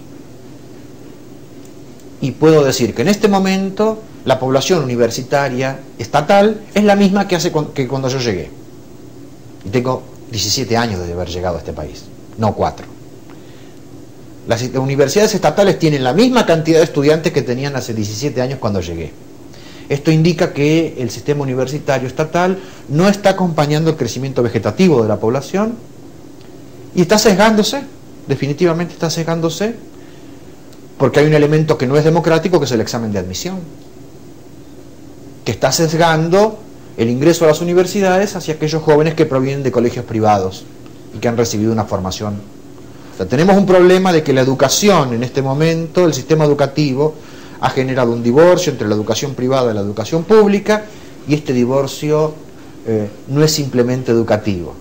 y puedo decir que en este momento la población universitaria estatal es la misma que, hace, que cuando yo llegué. Y tengo diecisiete años de haber llegado a este país, no cuatro. Las universidades estatales tienen la misma cantidad de estudiantes que tenían hace diecisiete años cuando llegué. Esto indica que el sistema universitario estatal no está acompañando el crecimiento vegetativo de la población y está sesgándose, definitivamente está sesgándose, porque hay un elemento que no es democrático, que es el examen de admisión, que está sesgando el ingreso a las universidades hacia aquellos jóvenes que provienen de colegios privados y que han recibido una formación. O sea, tenemos un problema de que la educación en este momento, el sistema educativo, ha generado un divorcio entre la educación privada y la educación pública, y este divorcio eh, no es simplemente educativo,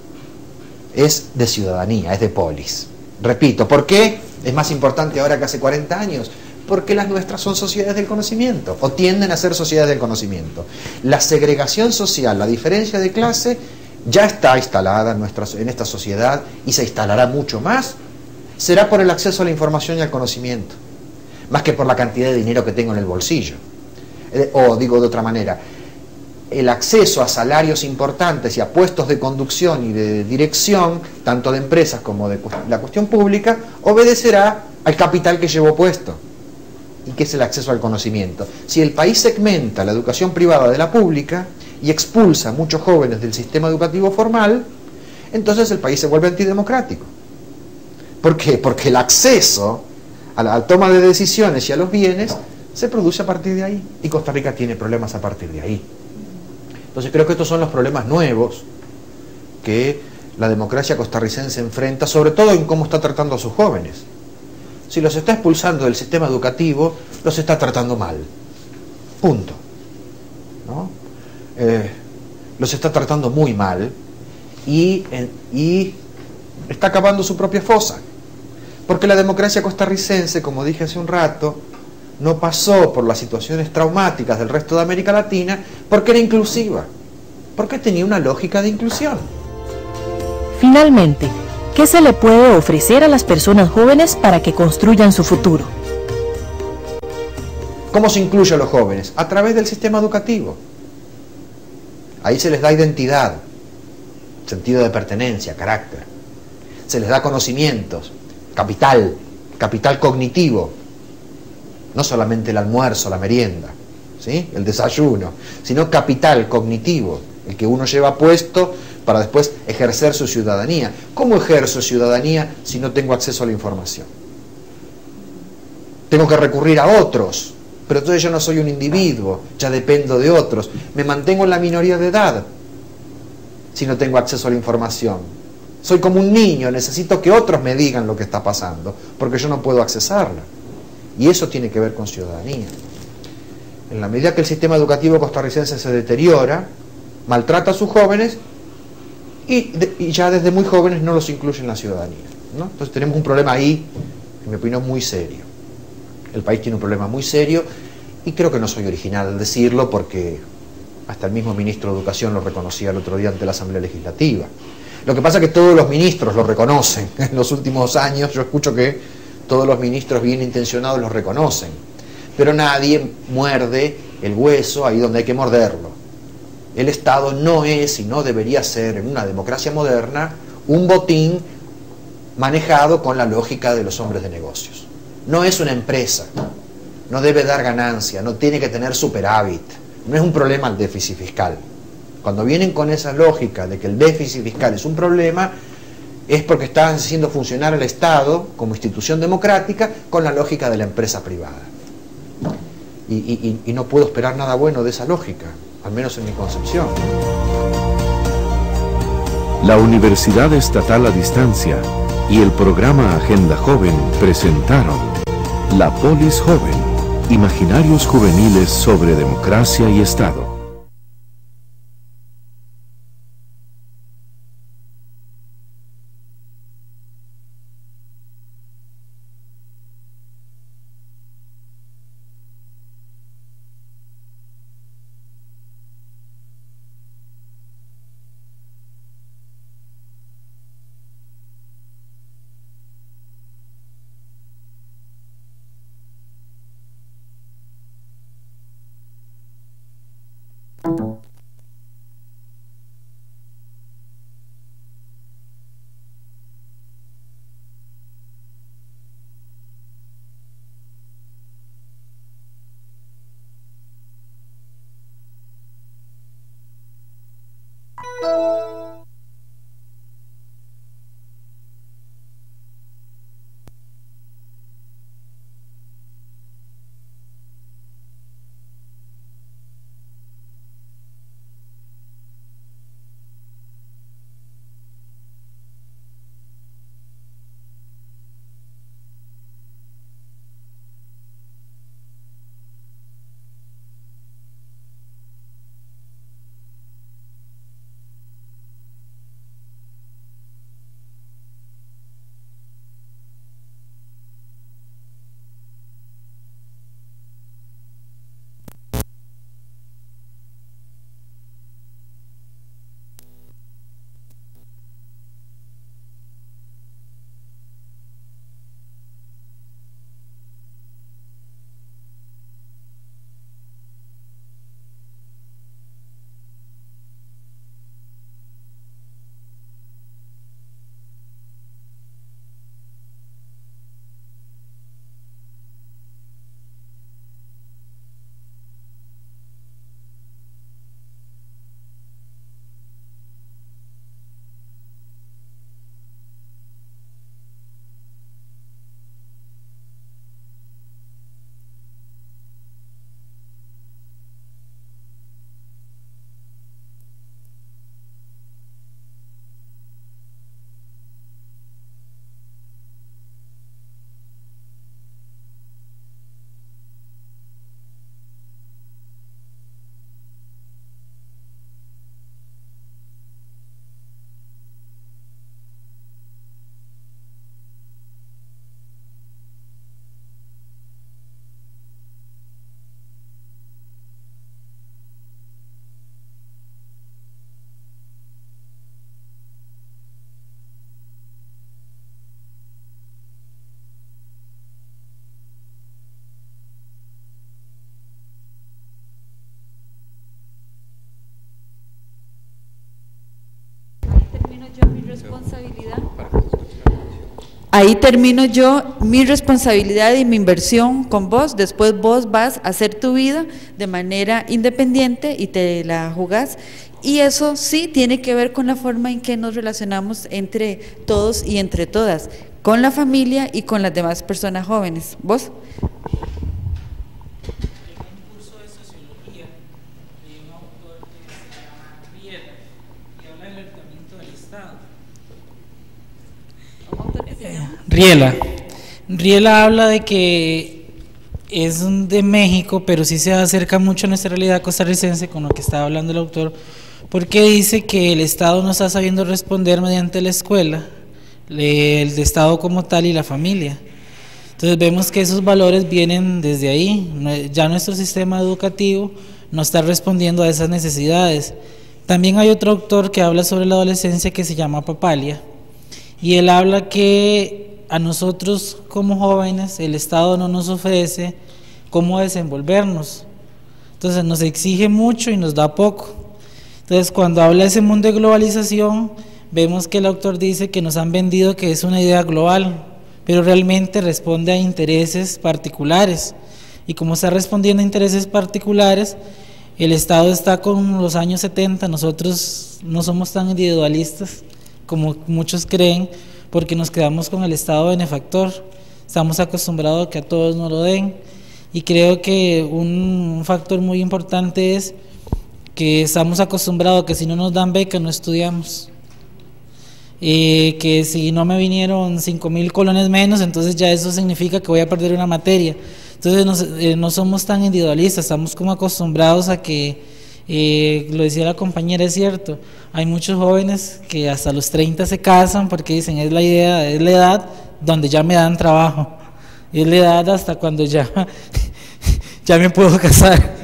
es de ciudadanía, es de polis. Repito, ¿por qué es más importante ahora que hace cuarenta años? Porque las nuestras son sociedades del conocimiento, o tienden a ser sociedades del conocimiento. La segregación social, la diferencia de clase, ya está instalada en, nuestra, en esta sociedad y se instalará mucho más. Será por el acceso a la información y al conocimiento, más que por la cantidad de dinero que tengo en el bolsillo. Eh, o digo de otra manera, el acceso a salarios importantes y a puestos de conducción y de dirección, tanto de empresas como de la cuestión pública, obedecerá al capital que llevo puesto, y que es el acceso al conocimiento. Si el país segmenta la educación privada de la pública y expulsa a muchos jóvenes del sistema educativo formal, entonces el país se vuelve antidemocrático. ¿Por qué? Porque el acceso a la, a la toma de decisiones y a los bienes se produce a partir de ahí, y Costa Rica tiene problemas a partir de ahí. Entonces creo que estos son los problemas nuevos que la democracia costarricense enfrenta, sobre todo en cómo está tratando a sus jóvenes. Si los está expulsando del sistema educativo, los está tratando mal. Punto. ¿No? Eh, los está tratando muy mal y, eh, y está acabando su propia fosa. Porque la democracia costarricense, como dije hace un rato, no pasó por las situaciones traumáticas del resto de América Latina porque era inclusiva. porque tenía una lógica de inclusión. Finalmente, ¿qué se le puede ofrecer a las personas jóvenes para que construyan su futuro? ¿Cómo se incluye a los jóvenes? A través del sistema educativo. Ahí se les da identidad, sentido de pertenencia, carácter. Se les da conocimientos, capital, capital cognitivo. No solamente el almuerzo, la merienda, ¿sí?, el desayuno, sino capital cognitivo, el que uno lleva puesto para después ejercer su ciudadanía. ¿Cómo ejerzo ciudadanía si no tengo acceso a la información? Tengo que recurrir a otros, pero entonces yo no soy un individuo, ya dependo de otros. Me mantengo en la minoría de edad si no tengo acceso a la información. Soy como un niño, necesito que otros me digan lo que está pasando, porque yo no puedo accesarla. Y eso tiene que ver con ciudadanía. En la medida que el sistema educativo costarricense se deteriora, maltrata a sus jóvenes y, de, y ya desde muy jóvenes no los incluye en la ciudadanía, ¿no? Entonces tenemos un problema ahí, en mi opinión, muy serio. El país tiene un problema muy serio y creo que no soy original al decirlo porque hasta el mismo ministro de Educación lo reconocía el otro día ante la Asamblea Legislativa. Lo que pasa es que todos los ministros lo reconocen. En los últimos años yo escucho que todos los ministros bien intencionados lo reconocen, pero nadie muerde el hueso ahí donde hay que morderlo. El Estado no es y no debería ser, en una democracia moderna, un botín manejado con la lógica de los hombres de negocios. No es una empresa, no debe dar ganancia, no tiene que tener superávit, no es un problema el déficit fiscal. Cuando vienen con esa lógica de que el déficit fiscal es un problema, es porque están haciendo funcionar el Estado como institución democrática con la lógica de la empresa privada. Y, y, y no puedo esperar nada bueno de esa lógica, al menos en mi concepción. La Universidad Estatal a Distancia y el programa Agenda Joven presentaron La Polis Joven, imaginarios juveniles sobre democracia y Estado. yo mi responsabilidad. Ahí termino yo mi responsabilidad y mi inversión con vos, después vos vas a hacer tu vida de manera independiente y te la jugás, y eso sí tiene que ver con la forma en que nos relacionamos entre todos y entre todas, con la familia y con las demás personas jóvenes. ¿Vos? Riela. Riela habla de que es de México, pero sí se acerca mucho a nuestra realidad costarricense con lo que estaba hablando el autor, porque dice que el Estado no está sabiendo responder mediante la escuela, el Estado como tal y la familia. Entonces vemos que esos valores vienen desde ahí, ya nuestro sistema educativo no está respondiendo a esas necesidades. También hay otro autor que habla sobre la adolescencia que se llama Papalia, y él habla que a nosotros como jóvenes el Estado no nos ofrece cómo desenvolvernos, entonces nos exige mucho y nos da poco. Entonces cuando habla de ese mundo de globalización, vemos que el autor dice que nos han vendido que es una idea global, pero realmente responde a intereses particulares, y como está respondiendo a intereses particulares, el Estado está con los años setenta, nosotros no somos tan individualistas como muchos creen, porque nos quedamos con el Estado benefactor, estamos acostumbrados a que a todos nos lo den, y creo que un factor muy importante es que estamos acostumbrados a que si no nos dan beca no estudiamos, eh, que si no me vinieron cinco mil colones menos, entonces ya eso significa que voy a perder una materia. Entonces nos, eh, no somos tan individualistas, estamos como acostumbrados a que Eh, lo decía la compañera, es cierto, hay muchos jóvenes que hasta los treinta se casan porque dicen es la idea, es la edad donde ya me dan trabajo, es la edad hasta cuando ya, ya me puedo casar,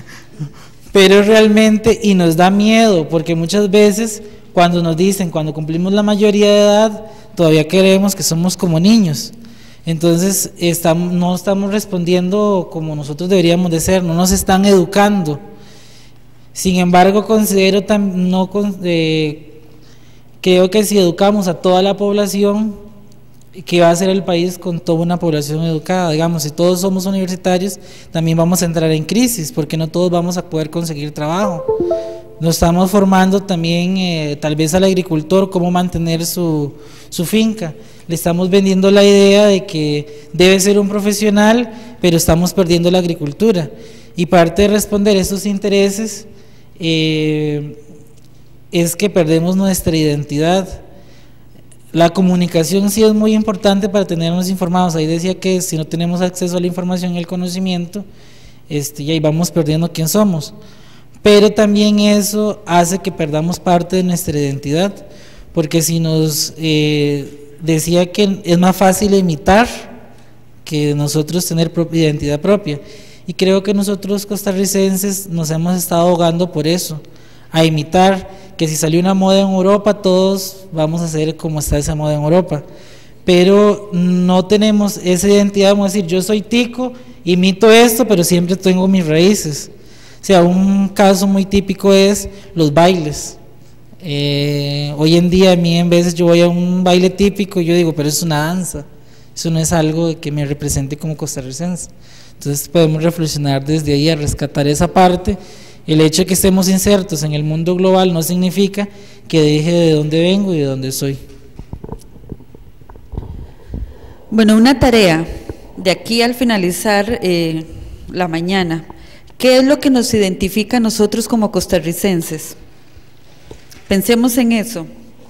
pero realmente, y nos da miedo porque muchas veces cuando nos dicen, cuando cumplimos la mayoría de edad, todavía creemos que somos como niños. Entonces estamos, no estamos respondiendo como nosotros deberíamos de ser, no nos están educando. Sin embargo, considero tam, no, eh, creo que si educamos a toda la población, que va a ser el país con toda una población educada, digamos, si todos somos universitarios, también vamos a entrar en crisis, porque no todos vamos a poder conseguir trabajo. Nos estamos formando también, eh, tal vez al agricultor, cómo mantener su, su finca. Le estamos vendiendo la idea de que debe ser un profesional, pero estamos perdiendo la agricultura. Y parte de responder a esos intereses eh, es que perdemos nuestra identidad. La comunicación sí es muy importante para tenernos informados. Ahí decía que si no tenemos acceso a la información y el conocimiento, este, y ahí vamos perdiendo quién somos. Pero también eso hace que perdamos parte de nuestra identidad, porque si nos eh, decía que es más fácil imitar que nosotros tener propia identidad propia, y creo que nosotros costarricenses nos hemos estado ahogando por eso, a imitar, que si salió una moda en Europa todos vamos a hacer como está esa moda en Europa, pero no tenemos esa identidad, vamos a decir yo soy tico, imito esto, pero siempre tengo mis raíces. O sea, un caso muy típico es los bailes. Eh, hoy en día a mí en veces yo voy a un baile típico y yo digo, pero es una danza, eso no es algo que me represente como costarricense. Entonces podemos reflexionar desde ahí a rescatar esa parte. El hecho de que estemos insertos en el mundo global no significa que deje de dónde vengo y de dónde soy. Bueno, una tarea de aquí al finalizar eh, la mañana. ¿Qué es lo que nos identifica a nosotros como costarricenses? Pensemos en eso.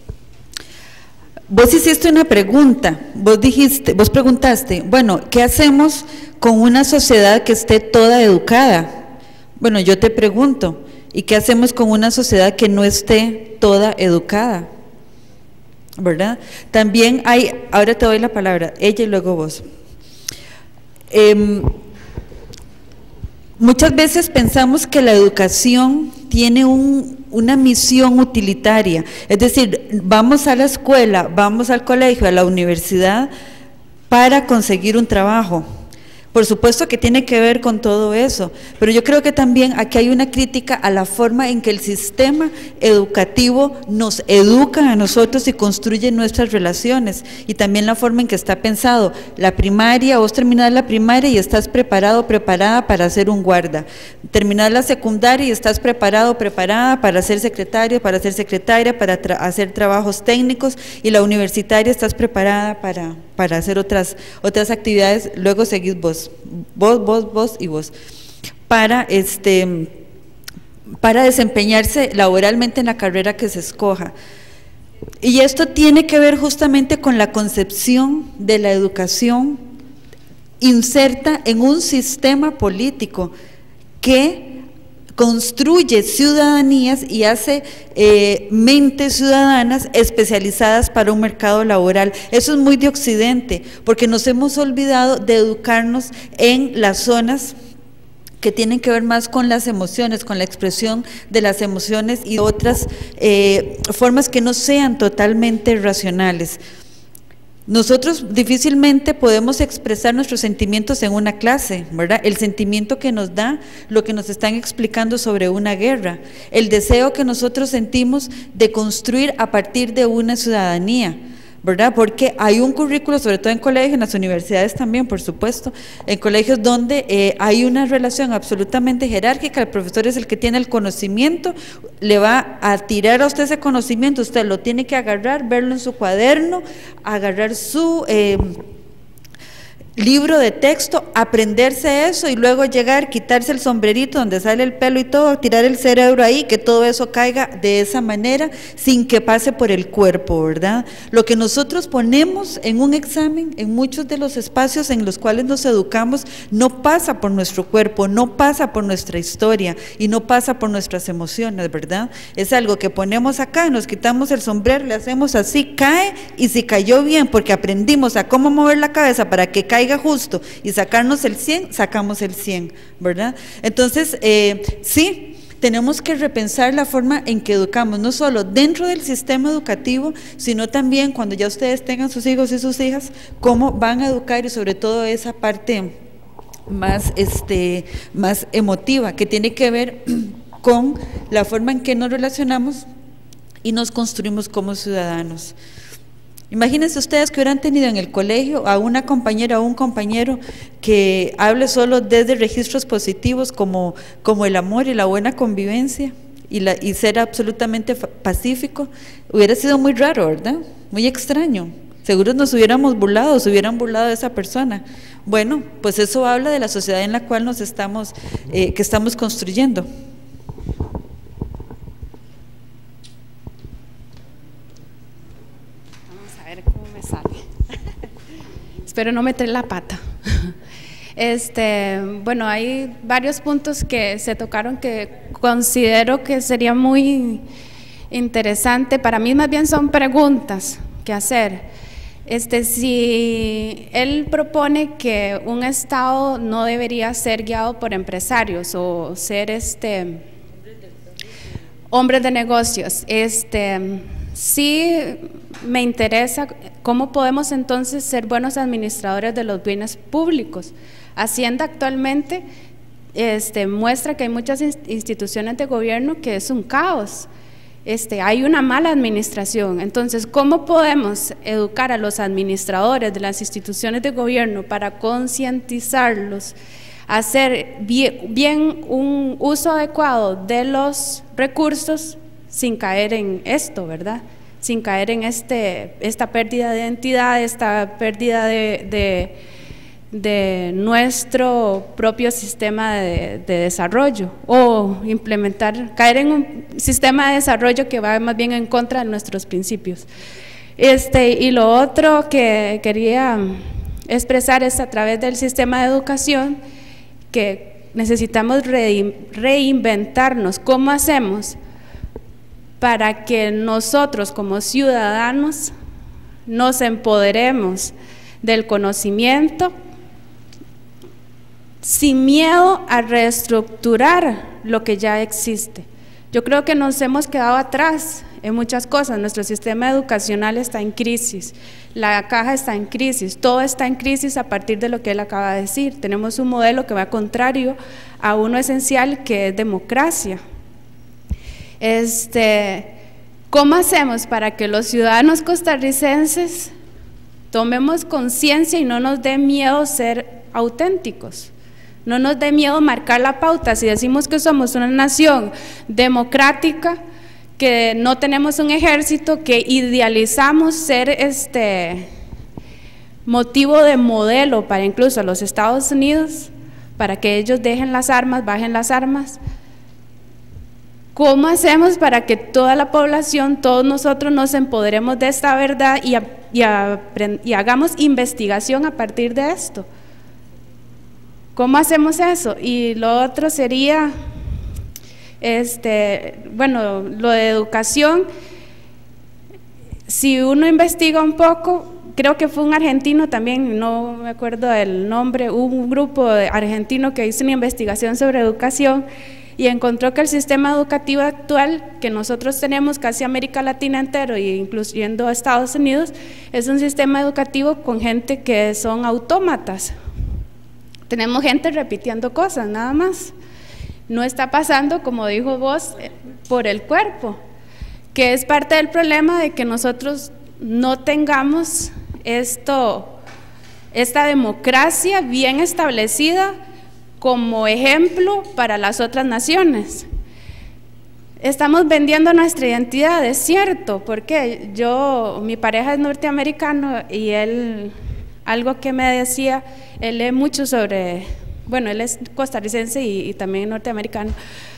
Vos hiciste una pregunta, vos dijiste, vos preguntaste, bueno, ¿qué hacemos con una sociedad que esté toda educada? Bueno, yo te pregunto, ¿y qué hacemos con una sociedad que no esté toda educada? ¿Verdad? También hay, ahora te doy la palabra, ella y luego vos. Eh, Muchas veces pensamos que la educación tiene un, una misión utilitaria, es decir, vamos a la escuela, vamos al colegio, a la universidad para conseguir un trabajo, Por supuesto que tiene que ver con todo eso, pero yo creo que también aquí hay una crítica a la forma en que el sistema educativo nos educa a nosotros y construye nuestras relaciones, y también la forma en que está pensado la primaria. Vos terminás la primaria y estás preparado, preparada para ser un guarda, terminás la secundaria y estás preparado, preparada para ser secretario, para ser secretaria, para tra- hacer trabajos técnicos, y la universitaria estás preparada para, para hacer otras, otras actividades. Luego seguís vos. Vos, vos, vos y vos, para, este, para desempeñarse laboralmente en la carrera que se escoja. Y esto tiene que ver justamente con la concepción de la educación inserta en un sistema político que construye ciudadanías y hace eh, mentes ciudadanas especializadas para un mercado laboral. Eso es muy de Occidente, porque nos hemos olvidado de educarnos en las zonas que tienen que ver más con las emociones, con la expresión de las emociones y otras eh, formas que no sean totalmente racionales. Nosotros difícilmente podemos expresar nuestros sentimientos en una clase, ¿verdad? El sentimiento que nos da lo que nos están explicando sobre una guerra, el deseo que nosotros sentimos de construir a partir de una ciudadanía, ¿verdad? Porque hay un currículo, sobre todo en colegios, en las universidades también, por supuesto, en colegios donde eh, hay una relación absolutamente jerárquica. El profesor es el que tiene el conocimiento, le va a tirar a usted ese conocimiento, usted lo tiene que agarrar, verlo en su cuaderno, agarrar su eh, libro de texto, aprenderse eso y luego llegar, quitarse el sombrerito donde sale el pelo y todo, tirar el cerebro ahí, que todo eso caiga de esa manera sin que pase por el cuerpo, ¿verdad? Lo que nosotros ponemos en un examen, en muchos de los espacios en los cuales nos educamos, no pasa por nuestro cuerpo, no pasa por nuestra historia y no pasa por nuestras emociones, ¿verdad? Es algo que ponemos acá, nos quitamos el sombrero, le hacemos así, cae, y si cayó bien porque aprendimos a cómo mover la cabeza para que caiga justo y sacarnos el cien, sacamos el cien, ¿verdad? Entonces, eh, sí, tenemos que repensar la forma en que educamos, no solo dentro del sistema educativo, sino también cuando ya ustedes tengan sus hijos y sus hijas, cómo van a educar, y sobre todo esa parte más, este, más emotiva, que tiene que ver con la forma en que nos relacionamos y nos construimos como ciudadanos. Imagínense ustedes que hubieran tenido en el colegio a una compañera o un compañero que hable solo desde registros positivos como, como el amor y la buena convivencia y, la, y ser absolutamente pacífico. Hubiera sido muy raro, ¿verdad? Muy extraño. Seguro nos hubiéramos burlado, se hubieran burlado de esa persona. Bueno, pues eso habla de la sociedad en la cual nos estamos, eh, que estamos construyendo. Espero no meter la pata. Este, bueno, hay varios puntos que se tocaron que considero que sería muy interesante. Para mí más bien son preguntas que hacer. Este, si él propone que un Estado no debería ser guiado por empresarios o ser este, hombres de negocios, este, sí me interesa cómo podemos entonces ser buenos administradores de los bienes públicos. Hacienda actualmente este, muestra que hay muchas instituciones de gobierno que es un caos, este, hay una mala administración. Entonces, ¿cómo podemos educar a los administradores de las instituciones de gobierno para concientizarlos, hacer bien, bien un uso adecuado de los recursos sin caer en esto, ¿verdad? Sin caer en este, esta pérdida de identidad, esta pérdida de, de, de nuestro propio sistema de, de desarrollo, o implementar, caer en un sistema de desarrollo que va más bien en contra de nuestros principios. Este, y lo otro que quería expresar es a través del sistema de educación que necesitamos re, reinventarnos. ¿Cómo hacemos para que nosotros como ciudadanos nos empoderemos del conocimiento sin miedo a reestructurar lo que ya existe? Yo creo que nos hemos quedado atrás en muchas cosas. Nuestro sistema educacional está en crisis, la caja está en crisis, todo está en crisis a partir de lo que él acaba de decir. Tenemos un modelo que va contrario a uno esencial, que es democracia. Este, ¿cómo hacemos para que los ciudadanos costarricenses tomemos conciencia y no nos dé miedo ser auténticos? No nos dé miedo marcar la pauta. Si decimos que somos una nación democrática, que no tenemos un ejército, que idealizamos ser este motivo de modelo para incluso los Estados Unidos, para que ellos dejen las armas, bajen las armas, ¿cómo hacemos para que toda la población, todos nosotros nos empoderemos de esta verdad y, a, y, a, y hagamos investigación a partir de esto? ¿Cómo hacemos eso? Y lo otro sería, este, bueno, lo de educación. Si uno investiga un poco, creo que fue un argentino también, no me acuerdo del nombre, hubo un grupo argentino que hizo una investigación sobre educación y encontró que el sistema educativo actual que nosotros tenemos, casi América Latina entero, e incluyendo Estados Unidos, es un sistema educativo con gente que son autómatas. Tenemos gente repitiendo cosas, nada más. No está pasando, como dijo vos, por el cuerpo, que es parte del problema de que nosotros no tengamos esto, esta democracia bien establecida como ejemplo para las otras naciones. Estamos vendiendo nuestra identidad, es cierto, porque yo, mi pareja es norteamericano y él, algo que me decía, él lee mucho sobre, bueno, él es costarricense y, y también norteamericano,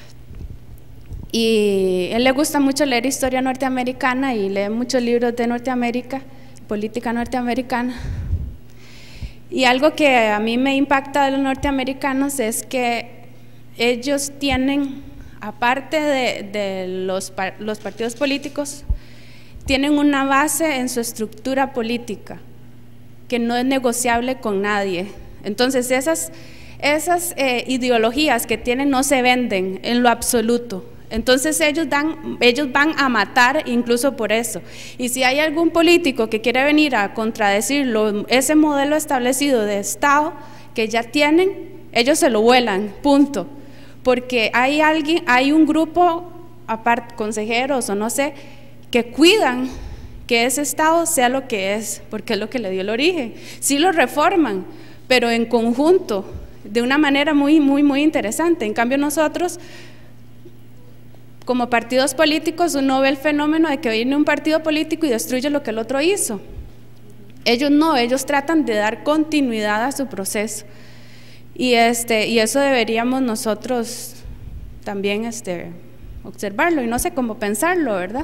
y él le gusta mucho leer historia norteamericana y lee muchos libros de Norteamérica, política norteamericana. Y algo que a mí me impacta de los norteamericanos es que ellos tienen, aparte de, de los, los partidos políticos, tienen una base en su estructura política que no es negociable con nadie. Entonces esas, esas eh, ideologías que tienen no se venden en lo absoluto. Entonces ellos, dan, ellos van a matar incluso por eso. Y si hay algún político que quiere venir a contradecirlo, ese modelo establecido de Estado que ya tienen, ellos se lo vuelan, punto. Porque hay alguien, hay un grupo, aparte, consejeros o no sé, que cuidan que ese Estado sea lo que es, porque es lo que le dio el origen. Sí lo reforman, pero en conjunto, de una manera muy, muy, muy interesante. En cambio nosotros, como partidos políticos, uno ve el fenómeno de que viene un partido político y destruye lo que el otro hizo. Ellos no, ellos tratan de dar continuidad a su proceso. Y, este, y eso deberíamos nosotros también este, observarlo y no sé cómo pensarlo, ¿verdad?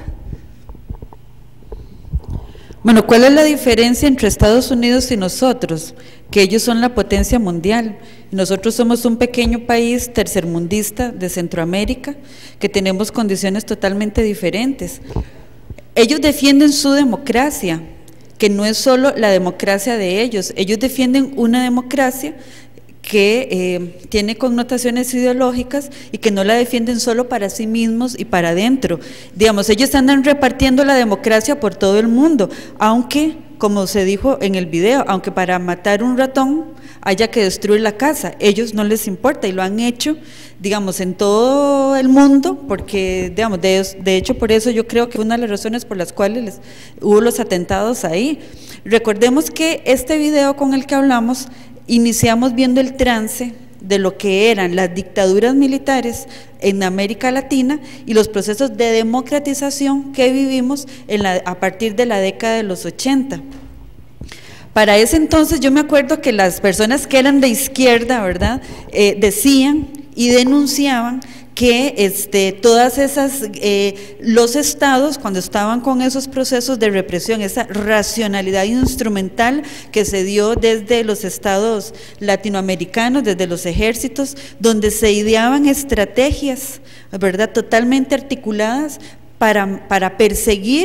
Bueno, ¿cuál es la diferencia entre Estados Unidos y nosotros? Que ellos son la potencia mundial, nosotros somos un pequeño país tercermundista de Centroamérica, que tenemos condiciones totalmente diferentes. Ellos defienden su democracia, que no es solo la democracia de ellos, ellos defienden una democracia que eh, tiene connotaciones ideológicas y que no la defienden solo para sí mismos y para adentro. Digamos, ellos andan repartiendo la democracia por todo el mundo, aunque, como se dijo en el video, aunque para matar un ratón haya que destruir la casa, ellos no les importa y lo han hecho, digamos, en todo el mundo, porque, digamos, de, de hecho por eso yo creo que una de las razones por las cuales les, hubo los atentados ahí. Recordemos que este video con el que hablamos, iniciamos viendo el trance de lo que eran las dictaduras militares en América Latina y los procesos de democratización que vivimos en la, a partir de la década de los ochenta. Para ese entonces yo me acuerdo que las personas que eran de izquierda, ¿verdad?, eh, decían y denunciaban que este, todas esas, eh, los estados, cuando estaban con esos procesos de represión, esa racionalidad instrumental que se dio desde los estados latinoamericanos, desde los ejércitos, donde se ideaban estrategias, ¿verdad?, totalmente articuladas para, para perseguir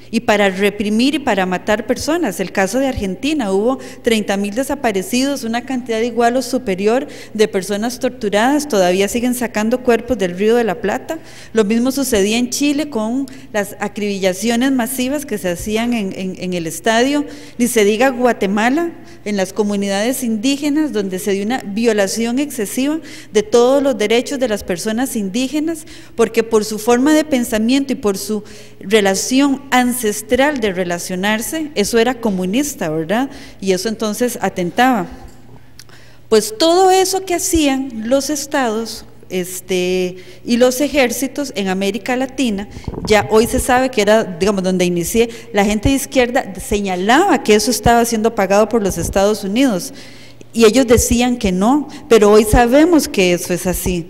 y para reprimir y para matar personas. El caso de Argentina, hubo treinta mil desaparecidos, una cantidad igual o superior de personas torturadas, todavía siguen sacando cuerpos del Río de la Plata. Lo mismo sucedía en Chile con las acribillaciones masivas que se hacían en, en, en el estadio, ni se diga Guatemala, en las comunidades indígenas, donde se dio una violación excesiva de todos los derechos de las personas indígenas, porque por su forma de pensamiento y por su relación ancestral de relacionarse, eso era comunista, ¿verdad? Y eso entonces atentaba. Pues todo eso que hacían los estados este, y los ejércitos en América Latina, ya hoy se sabe que era, digamos, donde inicié, la gente de izquierda señalaba que eso estaba siendo pagado por los Estados Unidos, y ellos decían que no, pero hoy sabemos que eso es así.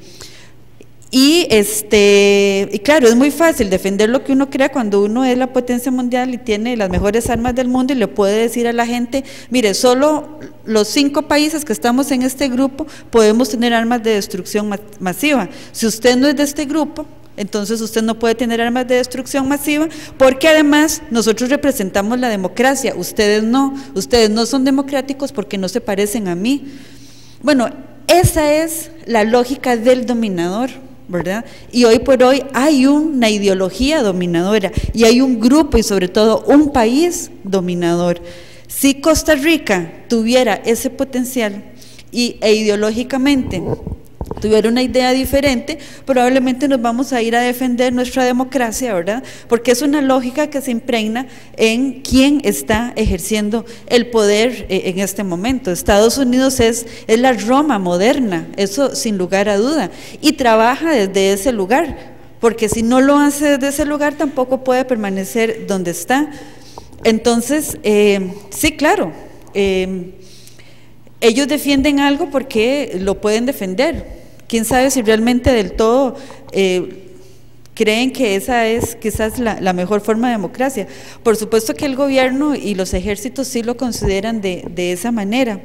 Y, este, y claro, es muy fácil defender lo que uno crea cuando uno es la potencia mundial y tiene las mejores armas del mundo y le puede decir a la gente, mire, solo los cinco países que estamos en este grupo podemos tener armas de destrucción masiva. Si usted no es de este grupo, entonces usted no puede tener armas de destrucción masiva, porque además nosotros representamos la democracia, ustedes no, ustedes no son democráticos porque no se parecen a mí. Bueno, esa es la lógica del dominador, ¿verdad? Y hoy por hoy hay una ideología dominadora y hay un grupo y sobre todo un país dominador. Si Costa Rica tuviera ese potencial y, e ideológicamente tuviera una idea diferente, probablemente nos vamos a ir a defender nuestra democracia, ¿verdad? Porque es una lógica que se impregna en quién está ejerciendo el poder eh, en este momento. Estados Unidos es, es la Roma moderna, eso sin lugar a duda, y trabaja desde ese lugar, porque si no lo hace desde ese lugar tampoco puede permanecer donde está. Entonces, eh, sí, claro, eh, ellos defienden algo porque lo pueden defender. Quién sabe si realmente del todo eh, creen que esa es quizás la, la mejor forma de democracia. Por supuesto que el gobierno y los ejércitos sí lo consideran de, de esa manera.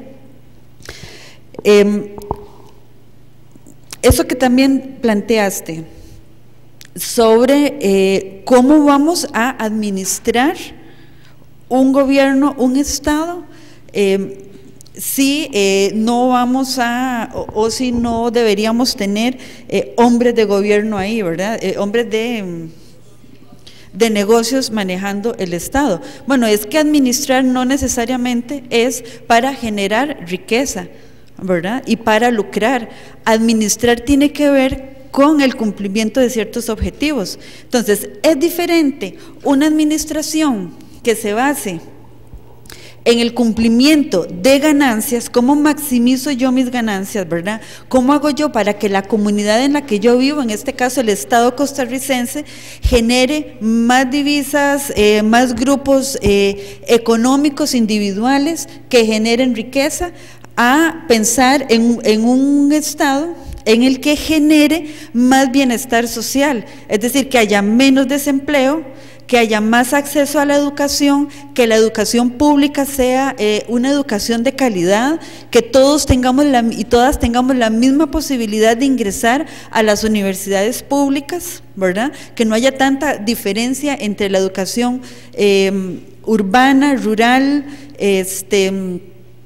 Eh, eso que también planteaste sobre eh, cómo vamos a administrar un gobierno, un Estado, eh, si eh, no vamos a, o, o si no deberíamos tener eh, hombres de gobierno ahí, ¿verdad? Eh, hombres de, de negocios manejando el Estado. Bueno, es que administrar no necesariamente es para generar riqueza, ¿verdad? Y para lucrar. Administrar tiene que ver con el cumplimiento de ciertos objetivos. Entonces, es diferente una administración que se base en el cumplimiento de ganancias, cómo maximizo yo mis ganancias, ¿verdad? ¿Cómo hago yo para que la comunidad en la que yo vivo, en este caso el Estado costarricense, genere más divisas, eh, más grupos eh, económicos individuales que generen riqueza, a pensar en, en un Estado en el que genere más bienestar social, es decir, que haya menos desempleo, que haya más acceso a la educación, que la educación pública sea eh, una educación de calidad, que todos tengamos la, y todas tengamos la misma posibilidad de ingresar a las universidades públicas, ¿verdad? Que no haya tanta diferencia entre la educación eh, urbana, rural, este,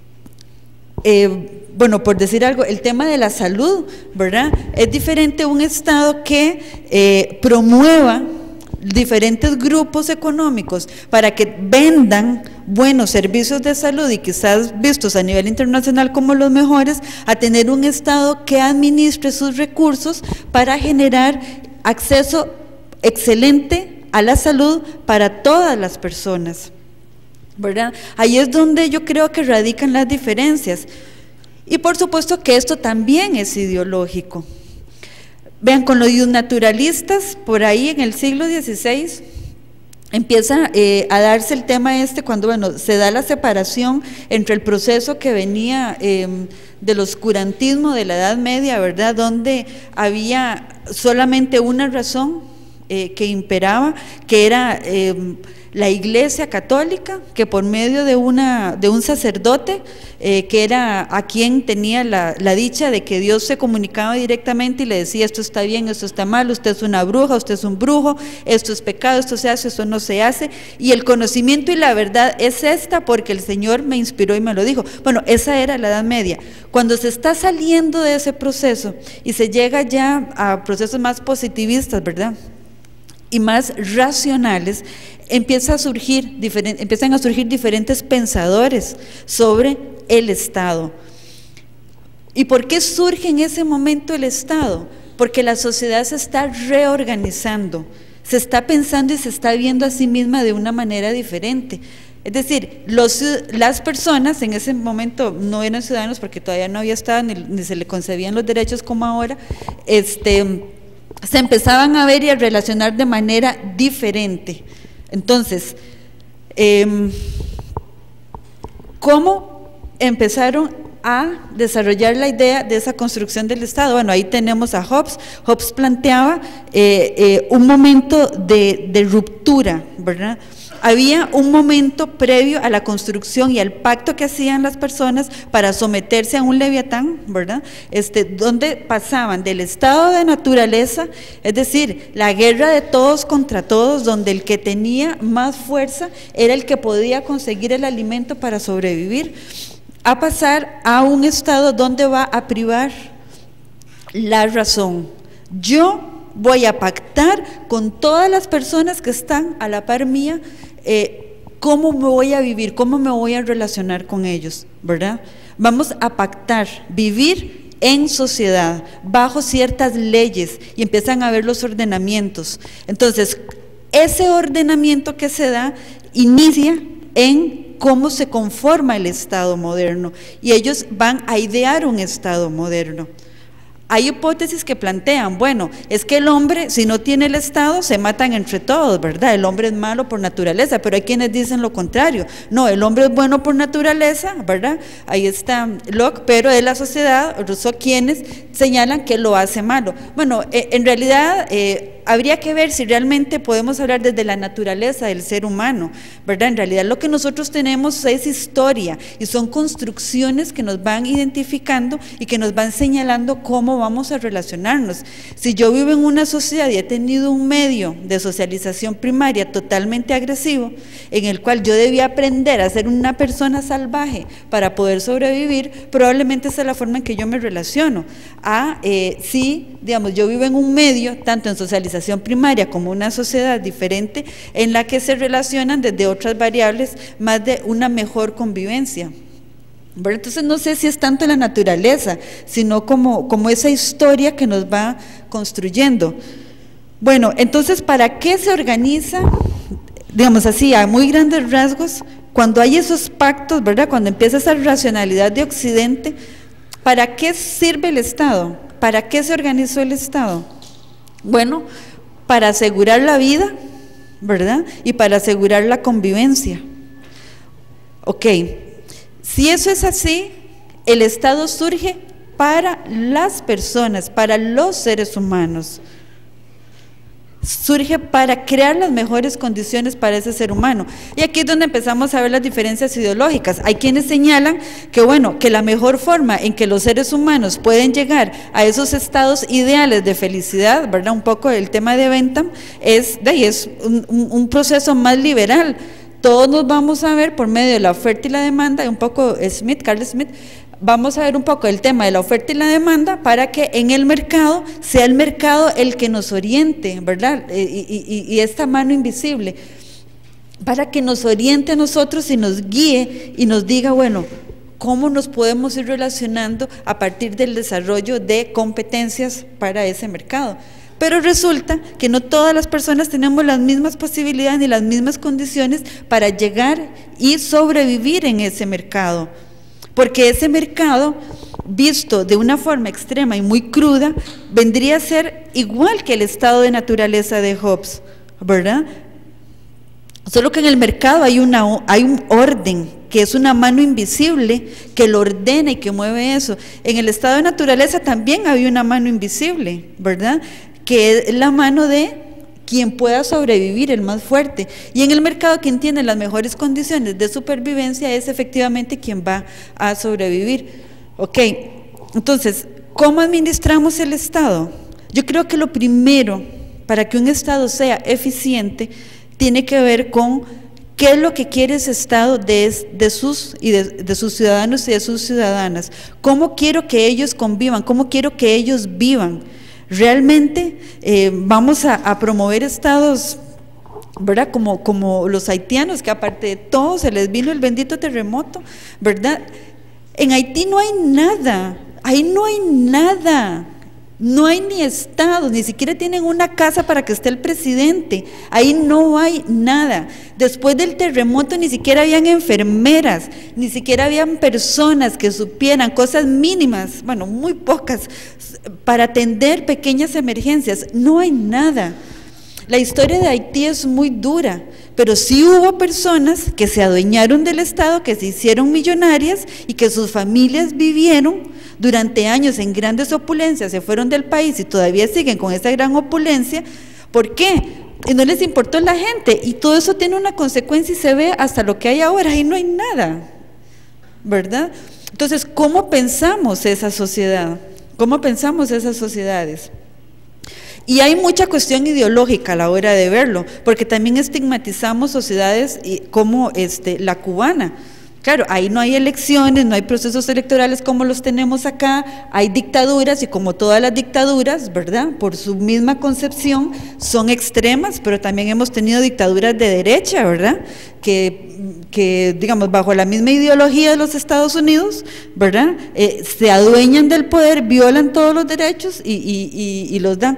eh, bueno, por decir algo, el tema de la salud, ¿verdad? Es diferente un Estado que eh, promueva diferentes grupos económicos para que vendan buenos servicios de salud y quizás vistos a nivel internacional como los mejores, a tener un Estado que administre sus recursos para generar acceso excelente a la salud para todas las personas, ¿verdad? Ahí es donde yo creo que radican las diferencias. Y por supuesto que esto también es ideológico. Vean, con los naturalistas, por ahí en el siglo dieciséis, empieza eh, a darse el tema este cuando, bueno, se da la separación entre el proceso que venía eh, del oscurantismo de la Edad Media, ¿verdad?, donde había solamente una razón, eh, que imperaba, que era eh, la Iglesia Católica, que por medio de, una, de un sacerdote, eh, que era a quien tenía la, la dicha de que Dios se comunicaba directamente y le decía, esto está bien, esto está mal, usted es una bruja, usted es un brujo, esto es pecado, esto se hace, esto no se hace, y el conocimiento y la verdad es esta porque el Señor me inspiró y me lo dijo. Bueno, esa era la Edad Media. Cuando se está saliendo de ese proceso y se llega ya a procesos más positivistas, ¿verdad?, y más racionales, empieza a surgir, empiezan a surgir diferentes pensadores sobre el Estado. ¿Y por qué surge en ese momento el Estado? Porque la sociedad se está reorganizando, se está pensando y se está viendo a sí misma de una manera diferente. Es decir, los, las personas en ese momento no eran ciudadanos porque todavía no había Estado ni, ni se le concebían los derechos como ahora, este, se empezaban a ver y a relacionar de manera diferente. Entonces, eh, ¿cómo empezaron a desarrollar la idea de esa construcción del Estado? Bueno, ahí tenemos a Hobbes. Hobbes planteaba eh, eh, un momento de, de ruptura, ¿verdad? Había un momento previo a la construcción y al pacto que hacían las personas para someterse a un leviatán, ¿verdad? Este, donde pasaban del estado de naturaleza, es decir, la guerra de todos contra todos, donde el que tenía más fuerza era el que podía conseguir el alimento para sobrevivir, a pasar a un estado donde va a privar la razón. Yo voy a pactar con todas las personas que están a la par mía, eh, cómo me voy a vivir, cómo me voy a relacionar con ellos, ¿verdad? Vamos a pactar, vivir en sociedad, bajo ciertas leyes, y empiezan a ver los ordenamientos. Entonces, ese ordenamiento que se da inicia en cómo se conforma el Estado moderno, y ellos van a idear un Estado moderno. Hay hipótesis que plantean, bueno, es que el hombre, si no tiene el Estado, se matan entre todos, ¿verdad? El hombre es malo por naturaleza, pero hay quienes dicen lo contrario. No, el hombre es bueno por naturaleza, ¿verdad? Ahí está Locke, pero es la sociedad, Rousseau, quienes señalan que lo hace malo. Bueno, eh, en realidad eh, habría que ver si realmente podemos hablar desde la naturaleza del ser humano, ¿verdad? En realidad lo que nosotros tenemos es historia y son construcciones que nos van identificando y que nos van señalando cómo vamos a relacionarnos. Si yo vivo en una sociedad y he tenido un medio de socialización primaria totalmente agresivo, en el cual yo debía aprender a ser una persona salvaje para poder sobrevivir, probablemente esa es la forma en que yo me relaciono. A, eh, si, digamos, yo vivo en un medio, tanto en socialización primaria como una sociedad diferente, en la que se relacionan desde otras variables más de una mejor convivencia. Bueno, entonces no sé si es tanto la naturaleza, sino como, como esa historia que nos va construyendo. Bueno, entonces, ¿para qué se organiza? Digamos así, a muy grandes rasgos, cuando hay esos pactos, ¿verdad? Cuando empieza esa racionalidad de Occidente, ¿para qué sirve el Estado? ¿Para qué se organizó el Estado? Bueno, para asegurar la vida, ¿verdad? Y para asegurar la convivencia. Ok. Si eso es así, el Estado surge para las personas, para los seres humanos. Surge para crear las mejores condiciones para ese ser humano. Y aquí es donde empezamos a ver las diferencias ideológicas. Hay quienes señalan que, bueno, que la mejor forma en que los seres humanos pueden llegar a esos estados ideales de felicidad, ¿verdad? Un poco el tema de Bentham, es, de ahí es un, un, un proceso más liberal. Todos nos vamos a ver por medio de la oferta y la demanda, un poco Smith, Carl Smith, vamos a ver un poco el tema de la oferta y la demanda para que en el mercado sea el mercado el que nos oriente, ¿verdad? Y, y, y esta mano invisible, para que nos oriente a nosotros y nos guíe y nos diga, bueno, cómo nos podemos ir relacionando a partir del desarrollo de competencias para ese mercado. Pero resulta que no todas las personas tenemos las mismas posibilidades ni las mismas condiciones para llegar y sobrevivir en ese mercado, porque ese mercado, visto de una forma extrema y muy cruda, vendría a ser igual que el estado de naturaleza de Hobbes, ¿verdad? Solo que en el mercado hay, una, hay un orden, que es una mano invisible que lo ordena y que mueve eso. En el estado de naturaleza también había una mano invisible, ¿verdad?, que es la mano de quien pueda sobrevivir, el más fuerte. Y en el mercado, quien tiene las mejores condiciones de supervivencia es efectivamente quien va a sobrevivir. Ok, entonces, ¿cómo administramos el Estado? Yo creo que lo primero para que un Estado sea eficiente tiene que ver con qué es lo que quiere ese Estado de, de, sus, y de, de sus ciudadanos y de sus ciudadanas. ¿Cómo quiero que ellos convivan? ¿Cómo quiero que ellos vivan? Realmente eh, vamos a, a promover estados, ¿verdad? Como, como los haitianos, que aparte de todo se les vino el bendito terremoto, ¿verdad? En Haití no hay nada, ahí no hay nada, no hay ni estados, ni siquiera tienen una casa para que esté el presidente, ahí no hay nada. Después del terremoto ni siquiera habían enfermeras, ni siquiera habían personas que supieran cosas mínimas, bueno, muy pocas, para atender pequeñas emergencias, no hay nada. La historia de Haití es muy dura, pero sí hubo personas que se adueñaron del Estado, que se hicieron millonarias y que sus familias vivieron durante años en grandes opulencias, se fueron del país y todavía siguen con esa gran opulencia. ¿Por qué? Y no les importó la gente, y todo eso tiene una consecuencia y se ve hasta lo que hay ahora, y no hay nada, ¿verdad? Entonces, ¿cómo pensamos esa sociedad? ¿Cómo pensamos esas sociedades? Y hay mucha cuestión ideológica a la hora de verlo, porque también estigmatizamos sociedades como este, la cubana. Claro, ahí no hay elecciones, no hay procesos electorales como los tenemos acá, hay dictaduras, y como todas las dictaduras, ¿verdad?, por su misma concepción, son extremas, pero también hemos tenido dictaduras de derecha, ¿verdad?, que, que digamos, bajo la misma ideología de los Estados Unidos, ¿verdad?, eh, se adueñan del poder, violan todos los derechos y, y, y, y los dan.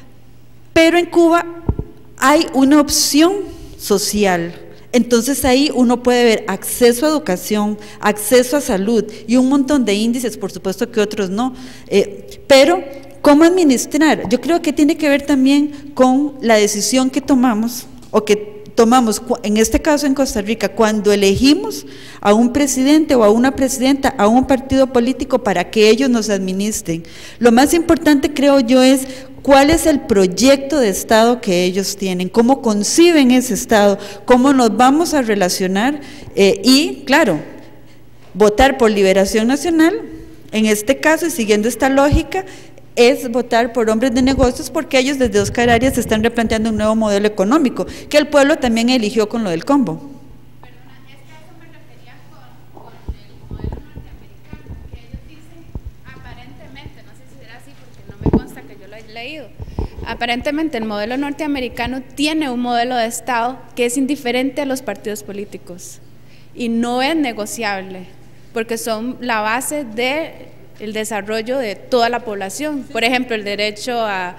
Pero en Cuba hay una opción social. Entonces ahí uno puede ver acceso a educación, acceso a salud y un montón de índices, por supuesto que otros no, eh, pero ¿cómo administrar? Yo creo que tiene que ver también con la decisión que tomamos, o que tomamos, en este caso en Costa Rica, cuando elegimos a un presidente o a una presidenta, a un partido político para que ellos nos administren. Lo más importante, creo yo, es cuál es el proyecto de Estado que ellos tienen, cómo conciben ese Estado, cómo nos vamos a relacionar, eh, y claro, votar por Liberación Nacional, en este caso, y siguiendo esta lógica, es votar por hombres de negocios, porque ellos desde Oscar Arias están replanteando un nuevo modelo económico, que el pueblo también eligió con lo del combo. Perdona, es que a eso me refería con, con el modelo norteamericano, que ellos dicen, aparentemente, no sé si será así porque no me consta que yo lo haya leído, aparentemente el modelo norteamericano tiene un modelo de Estado que es indiferente a los partidos políticos y no es negociable, porque son la base de el desarrollo de toda la población. Por ejemplo, el derecho a,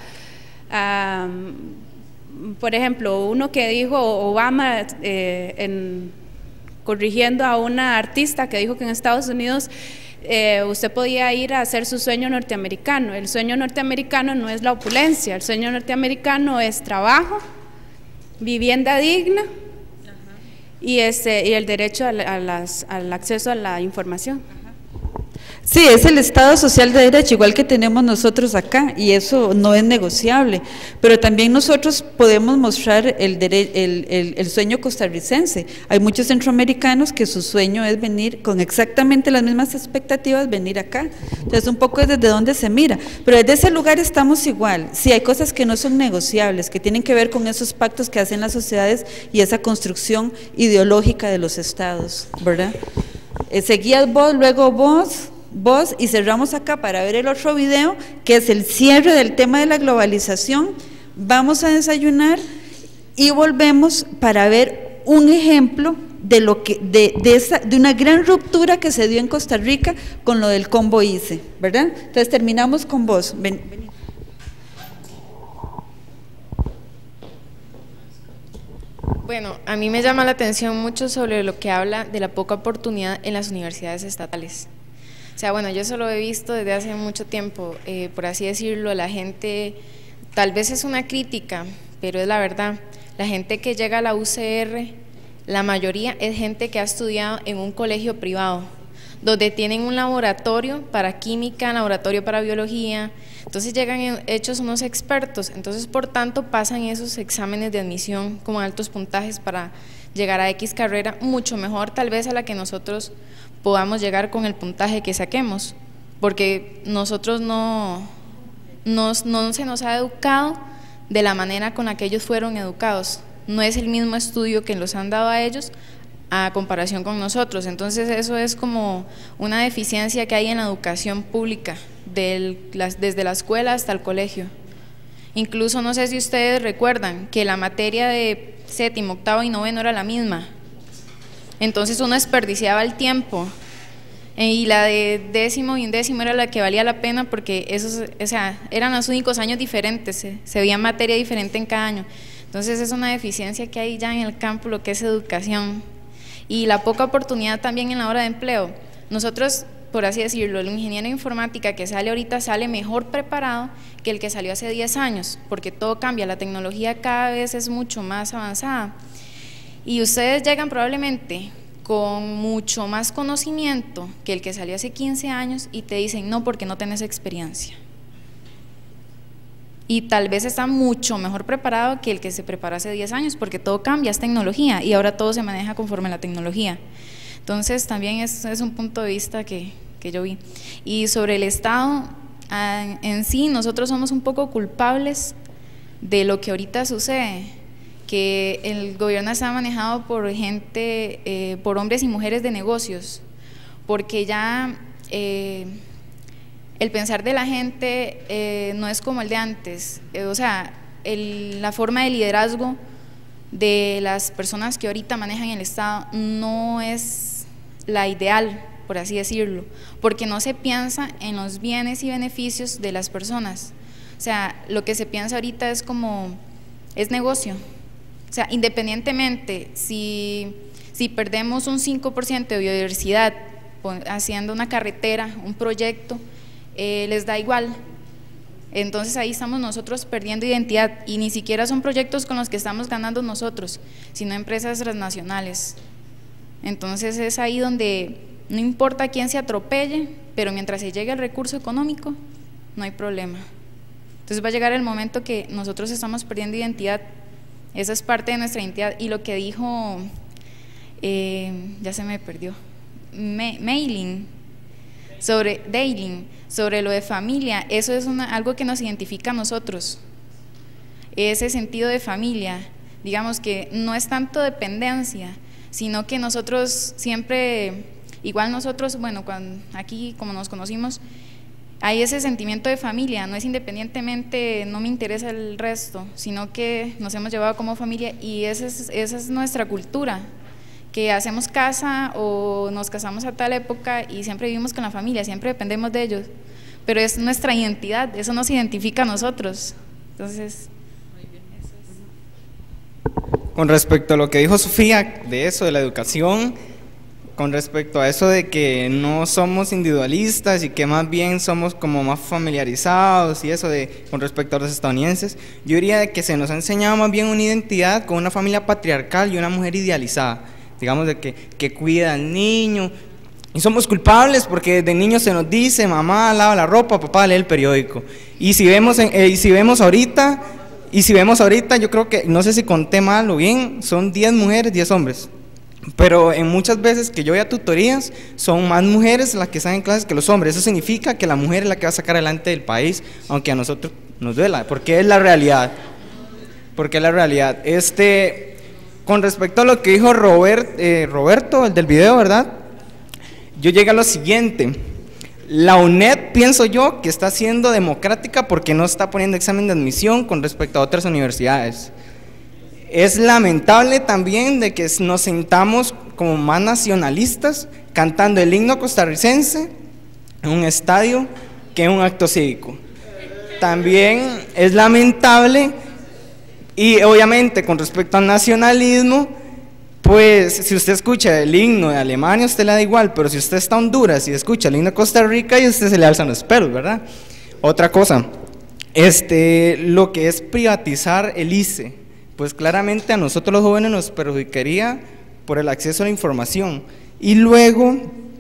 a por ejemplo, uno que dijo Obama, eh, en, corrigiendo a una artista que dijo que en Estados Unidos eh, usted podía ir a hacer su sueño norteamericano. El sueño norteamericano no es la opulencia, el sueño norteamericano es trabajo, vivienda digna y, este, y el derecho a, a las, al acceso a la información. Sí, es el Estado social de derecho, igual que tenemos nosotros acá, y eso no es negociable, pero también nosotros podemos mostrar el, dere el, el, el sueño costarricense. Hay muchos centroamericanos que su sueño es venir con exactamente las mismas expectativas, venir acá. Entonces un poco es desde donde se mira, pero desde ese lugar estamos igual. Sí, hay cosas que no son negociables, que tienen que ver con esos pactos que hacen las sociedades y esa construcción ideológica de los estados, ¿verdad? Eh, seguías vos, luego vos... vos y cerramos acá para ver el otro video, que es el cierre del tema de la globalización. Vamos a desayunar y volvemos para ver un ejemplo de lo que de, de, esa, de una gran ruptura que se dio en Costa Rica con lo del combo I C E, ¿verdad? Entonces terminamos con vos. Ven, ven. Bueno, a mí me llama la atención mucho sobre lo que habla de la poca oportunidad en las universidades estatales. O sea, bueno, yo eso lo he visto desde hace mucho tiempo, eh, por así decirlo. La gente, tal vez es una crítica, pero es la verdad, la gente que llega a la U C R, la mayoría es gente que ha estudiado en un colegio privado, donde tienen un laboratorio para química, laboratorio para biología, entonces llegan hechos unos expertos, entonces por tanto pasan esos exámenes de admisión con altos puntajes para llegar a X carrera, mucho mejor tal vez a la que nosotros podamos llegar con el puntaje que saquemos, porque nosotros no, nos, no se nos ha educado de la manera con la que ellos fueron educados, no es el mismo estudio que los han dado a ellos a comparación con nosotros, entonces eso es como una deficiencia que hay en la educación pública, del, las, desde la escuela hasta el colegio. Incluso no sé si ustedes recuerdan que la materia de séptimo, octavo y noveno era la misma, entonces uno desperdiciaba el tiempo, y la de décimo y undécimo era la que valía la pena porque esos, o sea, eran los únicos años diferentes, se, se veía materia diferente en cada año, entonces es una deficiencia que hay ya en el campo, lo que es educación, y la poca oportunidad también en la hora de empleo. Nosotros, por así decirlo, el ingeniero de informática que sale ahorita sale mejor preparado que el que salió hace diez años, porque todo cambia, la tecnología cada vez es mucho más avanzada, y ustedes llegan probablemente con mucho más conocimiento que el que salió hace quince años y te dicen no porque no tenés experiencia, y tal vez está mucho mejor preparado que el que se preparó hace diez años porque todo cambia, es tecnología y ahora todo se maneja conforme a la tecnología, entonces también es, es un punto de vista que, que yo vi. Y sobre el Estado en sí, nosotros somos un poco culpables de lo que ahorita sucede, que el gobierno está manejado por gente, eh, por hombres y mujeres de negocios, porque ya eh, el pensar de la gente eh, no es como el de antes, eh, o sea, el, la forma de liderazgo de las personas que ahorita manejan el Estado no es la ideal, por así decirlo, porque no se piensa en los bienes y beneficios de las personas, o sea, lo que se piensa ahorita es como, es negocio. O sea, independientemente, si, si perdemos un cinco por ciento de biodiversidad haciendo una carretera, un proyecto, eh, les da igual. Entonces ahí estamos nosotros perdiendo identidad y ni siquiera son proyectos con los que estamos ganando nosotros, sino empresas transnacionales. Entonces es ahí donde no importa quién se atropelle, pero mientras se llegue el recurso económico, no hay problema. Entonces va a llegar el momento que nosotros estamos perdiendo identidad. Esa es parte de nuestra identidad. Y lo que dijo, eh, ya se me perdió, Me, Mailing, sobre Dailing, sobre lo de familia, eso es una, algo que nos identifica a nosotros, ese sentido de familia, digamos que no es tanto dependencia, sino que nosotros siempre, igual nosotros, bueno, cuando, aquí como nos conocimos, hay ese sentimiento de familia, no es independientemente, no me interesa el resto, sino que nos hemos llevado como familia y esa es, esa es nuestra cultura, que hacemos casa o nos casamos a tal época y siempre vivimos con la familia, siempre dependemos de ellos, pero es nuestra identidad, eso nos identifica a nosotros. Entonces, con respecto a lo que dijo Sofía de eso, de la educación, con respecto a eso de que no somos individualistas y que más bien somos como más familiarizados y eso de con respecto a los estadounidenses, yo diría de que se nos ha enseñado más bien una identidad con una familia patriarcal y una mujer idealizada, digamos de que, que cuida al niño, y somos culpables porque desde niños se nos dice mamá lava la ropa, papá lee el periódico, y si vemos, en, eh, y si vemos ahorita, y si vemos ahorita yo creo que, no sé si conté mal o bien, son diez mujeres, diez hombres. Pero en muchas veces que yo voy a tutorías son más mujeres las que están en clases que los hombres. Eso significa que la mujer es la que va a sacar adelante del país, aunque a nosotros nos duela, porque es la realidad. Porque es la realidad. Este, con respecto a lo que dijo Robert, eh, Roberto, el del video, ¿verdad? Yo llegué a lo siguiente. La UNED, pienso yo, que está siendo democrática porque no está poniendo examen de admisión con respecto a otras universidades. Es lamentable también de que nos sintamos como más nacionalistas cantando el himno costarricense en un estadio que en un acto cívico. También es lamentable y obviamente con respecto al nacionalismo, pues si usted escucha el himno de Alemania usted le da igual, pero si usted está en Honduras y escucha el himno de Costa Rica y usted se le alzan los pelos, ¿verdad? Otra cosa, este, lo que es privatizar el I C E. Pues claramente a nosotros los jóvenes nos perjudicaría por el acceso a la información. Y luego,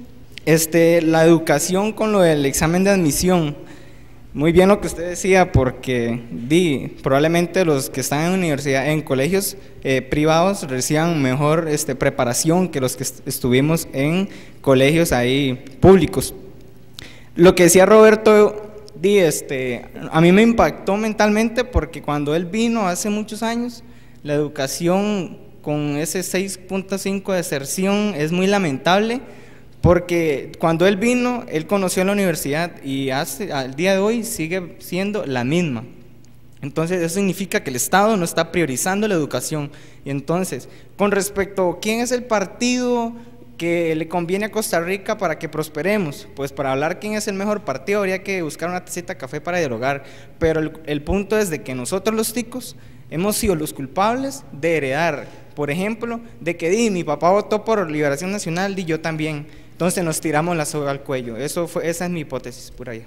Este, la educación con lo del examen de admisión. Muy bien lo que usted decía, porque di, probablemente los que están en universidad, en colegios eh, privados reciban mejor este, preparación que los que est estuvimos en colegios ahí públicos. Lo que decía Roberto, di, este, a mí me impactó mentalmente porque cuando él vino hace muchos años, la educación con ese seis punto cinco de deserción es muy lamentable. Porque cuando él vino, él conoció la universidad y hace, al día de hoy sigue siendo la misma. Entonces eso significa que el Estado no está priorizando la educación. Y entonces, con respecto a quién es el partido que le conviene a Costa Rica para que prosperemos, pues para hablar quién es el mejor partido habría que buscar una tacita de café para dialogar. Pero el, el punto es de que nosotros los ticos hemos sido los culpables de heredar, por ejemplo, de que di, mi papá votó por Liberación Nacional y yo también. Entonces nos tiramos la soga al cuello. Eso fue, esa es mi hipótesis por ahí.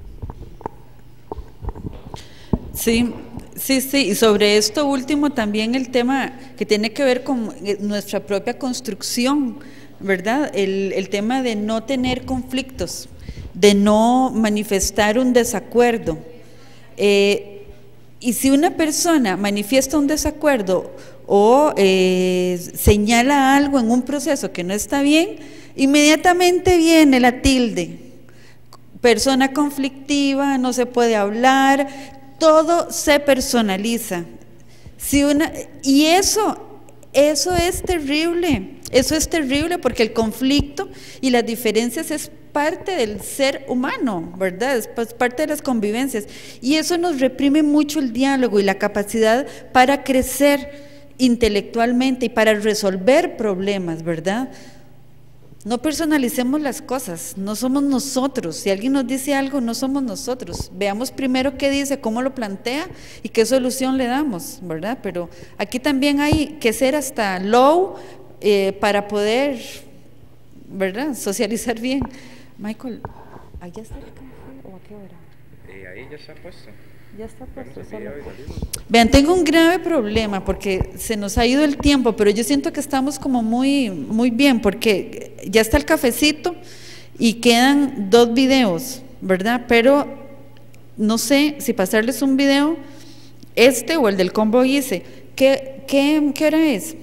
Sí, sí, sí. Y sobre esto último también el tema que tiene que ver con nuestra propia construcción, ¿verdad? El, el tema de no tener conflictos, de no manifestar un desacuerdo. Eh, y si una persona manifiesta un desacuerdo o eh, señala algo en un proceso que no está bien, inmediatamente viene la tilde, persona conflictiva, no se puede hablar, todo se personaliza. Si una, y eso, eso es terrible, eso es terrible porque el conflicto y las diferencias es parte del ser humano, ¿verdad? Es parte de las convivencias y eso nos reprime mucho el diálogo y la capacidad para crecer intelectualmente y para resolver problemas, ¿verdad? No personalicemos las cosas, no somos nosotros. Si alguien nos dice algo, no somos nosotros. Veamos primero qué dice, cómo lo plantea y qué solución le damos, ¿verdad? Pero aquí también hay que ser hasta low eh, para poder, ¿verdad?, socializar bien. Michael, ¿allá está el café o a qué hora? Eh, ahí ya está puesto. Ya está puesto. Vean, tengo un grave problema porque se nos ha ido el tiempo, pero yo siento que estamos como muy, muy bien porque ya está el cafecito y quedan dos videos, ¿verdad? Pero no sé si pasarles un video, este o el del combo hice. ¿Qué, qué, qué hora es?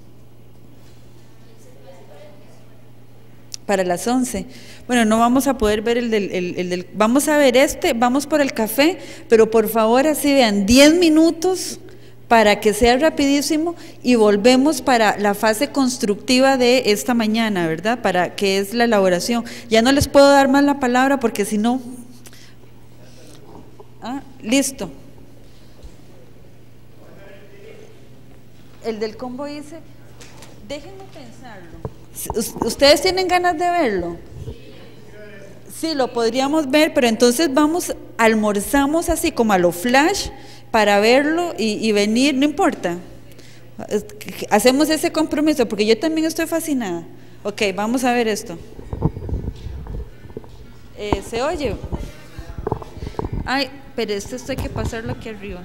Para las once. Bueno, no vamos a poder ver el del, el, el del, vamos a ver este, vamos por el café, pero por favor así vean, diez minutos para que sea rapidísimo y volvemos para la fase constructiva de esta mañana, ¿verdad? Para que es la elaboración. Ya no les puedo dar más la palabra porque si no... Ah, listo. El del combo hice, déjenme pensarlo. ¿Ustedes tienen ganas de verlo? Sí, lo podríamos ver, pero entonces vamos, almorzamos así como a lo flash para verlo y, y venir, no importa. Hacemos ese compromiso porque yo también estoy fascinada. Ok, vamos a ver esto. Eh, ¿Se oye? Ay, pero esto, esto hay que pasarlo aquí arriba.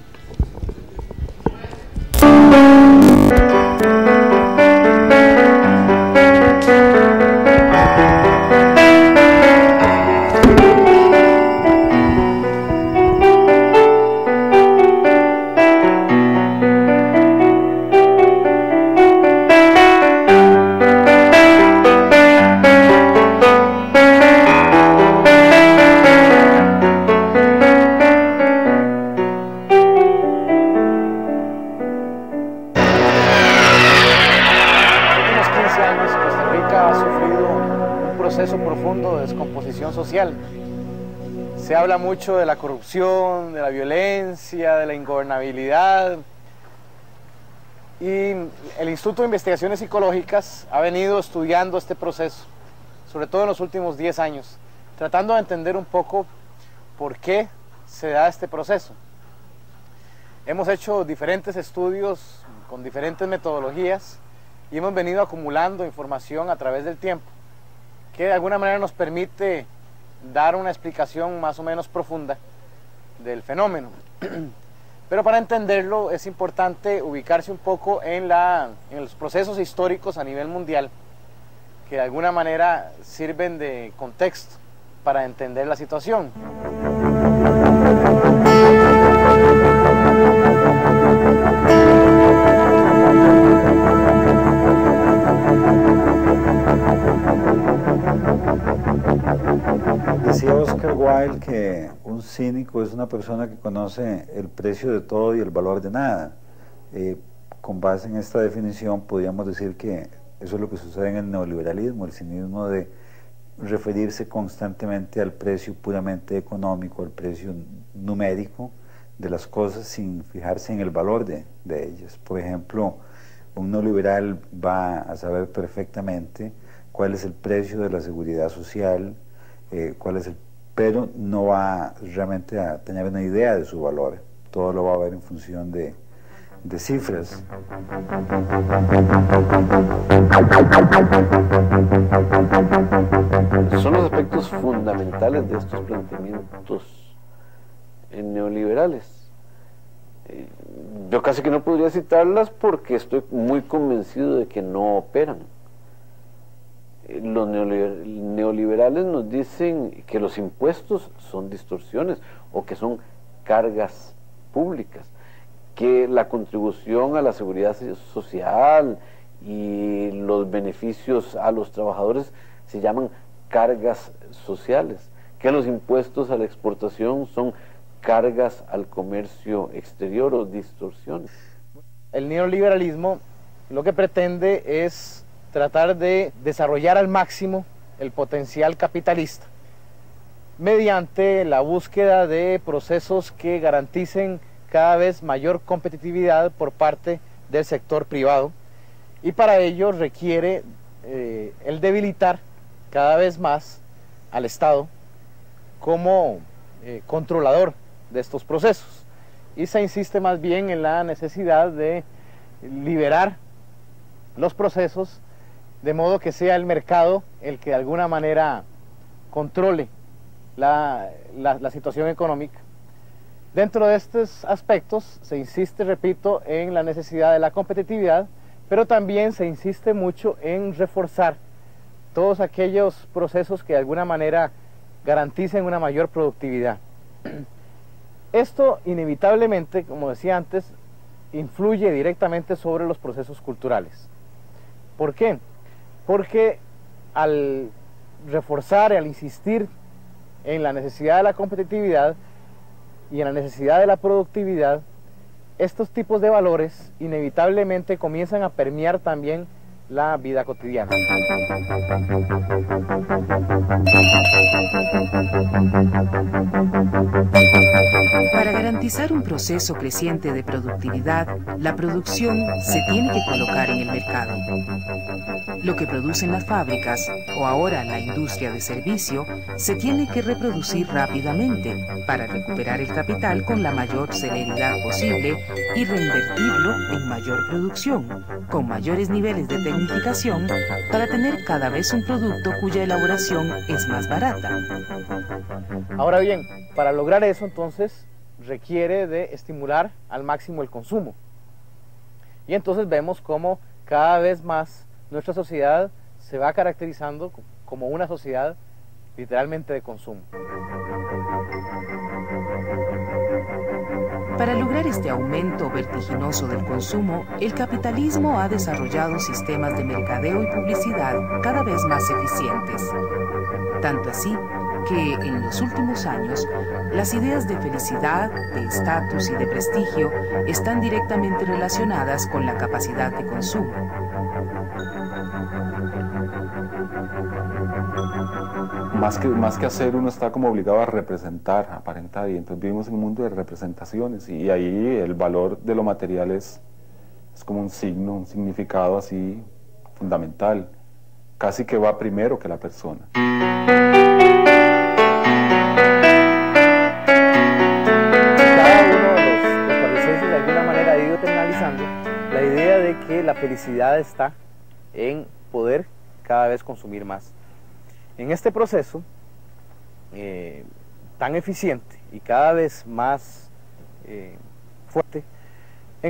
Se habla mucho de la corrupción, de la violencia, de la ingobernabilidad y el Instituto de Investigaciones Psicológicas ha venido estudiando este proceso, sobre todo en los últimos diez años, tratando de entender un poco por qué se da este proceso. Hemos hecho diferentes estudios con diferentes metodologías y hemos venido acumulando información a través del tiempo que de alguna manera nos permite dar una explicación más o menos profunda del fenómeno. Pero para entenderlo es importante ubicarse un poco en, la, en los procesos históricos a nivel mundial que de alguna manera sirven de contexto para entender la situación. Decía Oscar Wilde que un cínico es una persona que conoce el precio de todo y el valor de nada. Eh, con base en esta definición podríamos decir que eso es lo que sucede en el neoliberalismo, el cinismo de referirse constantemente al precio puramente económico, al precio numérico de las cosas sin fijarse en el valor de, de ellas. Por ejemplo, un neoliberal va a saber perfectamente cuál es el precio de la seguridad social, eh, cuál es el, pero no va realmente a tener una idea de su valor. Todo lo va a ver en función de, de cifras. Son los aspectos fundamentales de estos planteamientos neoliberales. Yo casi que no podría citarlas porque estoy muy convencido de que no operan. Los neoliberales nos dicen que los impuestos son distorsiones o que son cargas públicas, que la contribución a la seguridad social y los beneficios a los trabajadores se llaman cargas sociales, que los impuestos a la exportación son cargas al comercio exterior o distorsiones. El neoliberalismo lo que pretende es tratar de desarrollar al máximo el potencial capitalista mediante la búsqueda de procesos que garanticen cada vez mayor competitividad por parte del sector privado, y para ello requiere eh, el debilitar cada vez más al Estado como eh, controlador de estos procesos, y se insiste más bien en la necesidad de liberar los procesos de modo que sea el mercado el que de alguna manera controle la, la, la situación económica. Dentro de estos aspectos se insiste, repito, en la necesidad de la competitividad, pero también se insiste mucho en reforzar todos aquellos procesos que de alguna manera garanticen una mayor productividad. Esto inevitablemente, como decía antes, influye directamente sobre los procesos culturales. ¿Por qué? Porque al reforzar y al insistir en la necesidad de la competitividad y en la necesidad de la productividad, estos tipos de valores inevitablemente comienzan a permear también la vida cotidiana. Para garantizar un proceso creciente de productividad, la producción se tiene que colocar en el mercado. Lo que producen las fábricas, o ahora la industria de servicio, se tiene que reproducir rápidamente para recuperar el capital con la mayor celeridad posible y reinvertirlo en mayor producción, con mayores niveles de tecnificación, para tener cada vez un producto cuya elaboración es más barata. Ahora bien, para lograr eso entonces requiere de estimular al máximo el consumo. Y entonces vemos cómo cada vez más nuestra sociedad se va caracterizando como una sociedad literalmente de consumo. Para lograr este aumento vertiginoso del consumo, el capitalismo ha desarrollado sistemas de mercadeo y publicidad cada vez más eficientes. Tanto así que en los últimos años, las ideas de felicidad, de estatus y de prestigio están directamente relacionadas con la capacidad de consumo. Más que, más que hacer, uno está como obligado a representar, a aparentar, y entonces vivimos en un mundo de representaciones, y ahí el valor de lo material es, es como un signo, un significado así fundamental, casi que va primero que la persona. Cada uno de los costarricenses de alguna manera ha ido internalizando la idea de que la felicidad está en poder cada vez consumir más. En este proceso eh, tan eficiente y cada vez más eh, fuerte,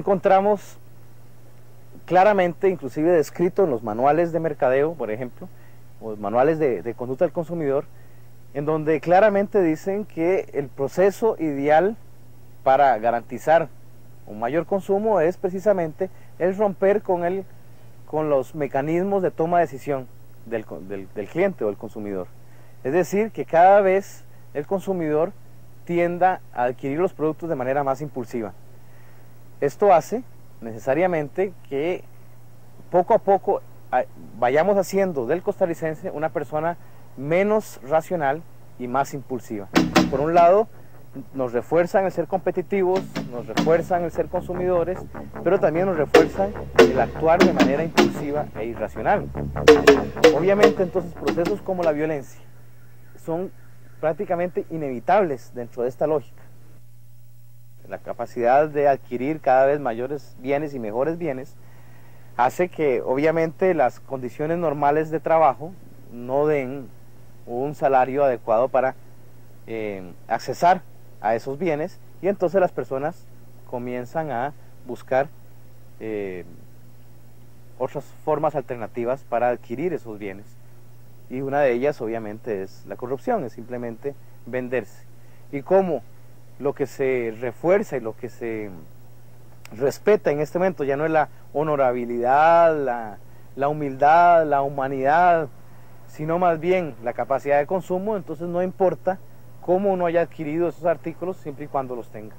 encontramos claramente, inclusive descrito en los manuales de mercadeo, por ejemplo, o manuales de, de conducta del consumidor, en donde claramente dicen que el proceso ideal para garantizar un mayor consumo es precisamente el romper con, el, con los mecanismos de toma de decisión del, del, del cliente o del consumidor. Es decir, que cada vez el consumidor tienda a adquirir los productos de manera más impulsiva. Esto hace necesariamente que poco a poco vayamos haciendo del costarricense una persona menos racional y más impulsiva. Por un lado, nos refuerzan el ser competitivos, nos refuerzan el ser consumidores, pero también nos refuerzan el actuar de manera impulsiva e irracional. Obviamente, entonces, procesos como la violencia son prácticamente inevitables dentro de esta lógica. La capacidad de adquirir cada vez mayores bienes y mejores bienes hace que obviamente las condiciones normales de trabajo no den un salario adecuado para eh, accesar a esos bienes, y entonces las personas comienzan a buscar eh, otras formas alternativas para adquirir esos bienes, y una de ellas obviamente es la corrupción, es simplemente venderse. Y como lo que se refuerza y lo que se respeta en este momento ya no es la honorabilidad, la, la humildad, la humanidad, sino más bien la capacidad de consumo, entonces no importa cómo uno haya adquirido esos artículos siempre y cuando los tenga.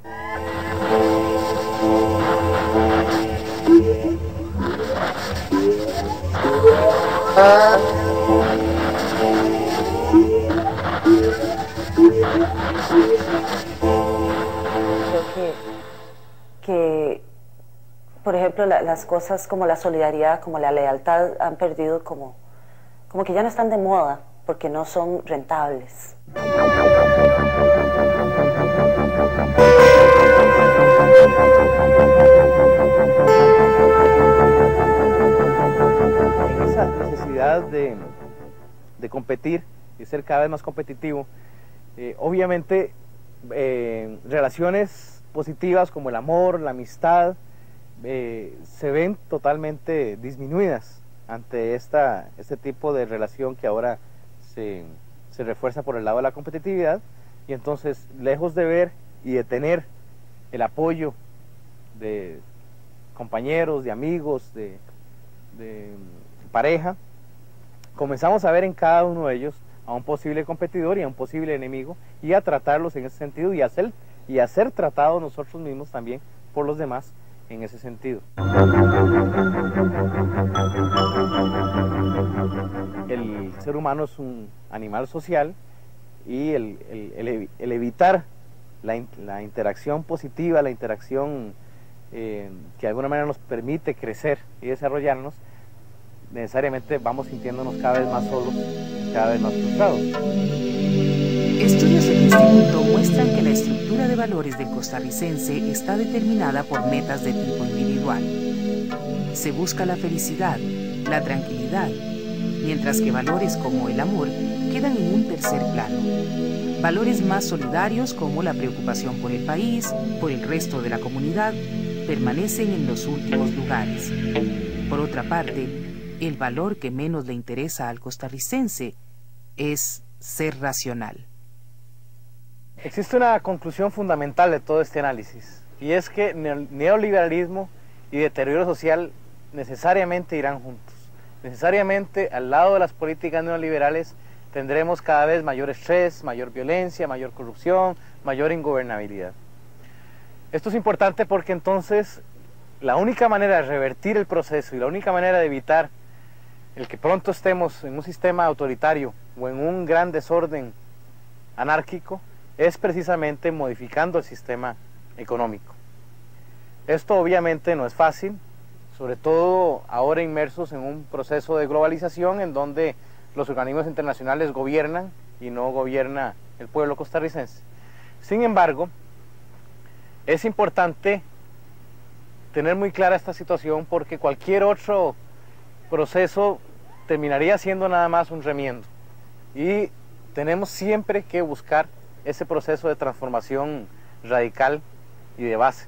Creo que, que por ejemplo, la, las cosas como la solidaridad, como la lealtad han perdido como, como que ya no están de moda porque no son rentables. En esa necesidad de, de competir y ser cada vez más competitivo, eh, obviamente eh, relaciones positivas como el amor, la amistad, eh, se ven totalmente disminuidas ante esta, este tipo de relación que ahora se, se refuerza por el lado de la competitividad, y entonces lejos de ver y de tener el apoyo de compañeros, de amigos, de, de pareja, comenzamos a ver en cada uno de ellos a un posible competidor y a un posible enemigo, y a tratarlos en ese sentido y a ser, y a ser tratados nosotros mismos también por los demás en ese sentido. El ser humano es un animal social, y el, el, el, el evitar la, la interacción positiva, la interacción eh, que de alguna manera nos permite crecer y desarrollarnos, necesariamente vamos sintiéndonos cada vez más solos, cada vez más frustrados. Estudios del Instituto muestran que la estructura de valores del costarricense está determinada por metas de tipo individual. Se busca la felicidad, la tranquilidad, mientras que valores como el amor quedan en un tercer plano. Valores más solidarios como la preocupación por el país, por el resto de la comunidad, permanecen en los últimos lugares. Por otra parte, el valor que menos le interesa al costarricense es ser racional. Existe una conclusión fundamental de todo este análisis, y es que neoliberalismo y deterioro social necesariamente irán juntos. Necesariamente al lado de las políticas neoliberales tendremos cada vez mayor estrés, mayor violencia, mayor corrupción, mayor ingobernabilidad. Esto es importante porque entonces la única manera de revertir el proceso y la única manera de evitar el que pronto estemos en un sistema autoritario o en un gran desorden anárquico es precisamente modificando el sistema económico. Esto obviamente no es fácil, sobre todo ahora inmersos en un proceso de globalización en donde los organismos internacionales gobiernan y no gobierna el pueblo costarricense. Sin embargo, es importante tener muy clara esta situación porque cualquier otro proceso terminaría siendo nada más un remiendo, y tenemos siempre que buscar ese proceso de transformación radical y de base.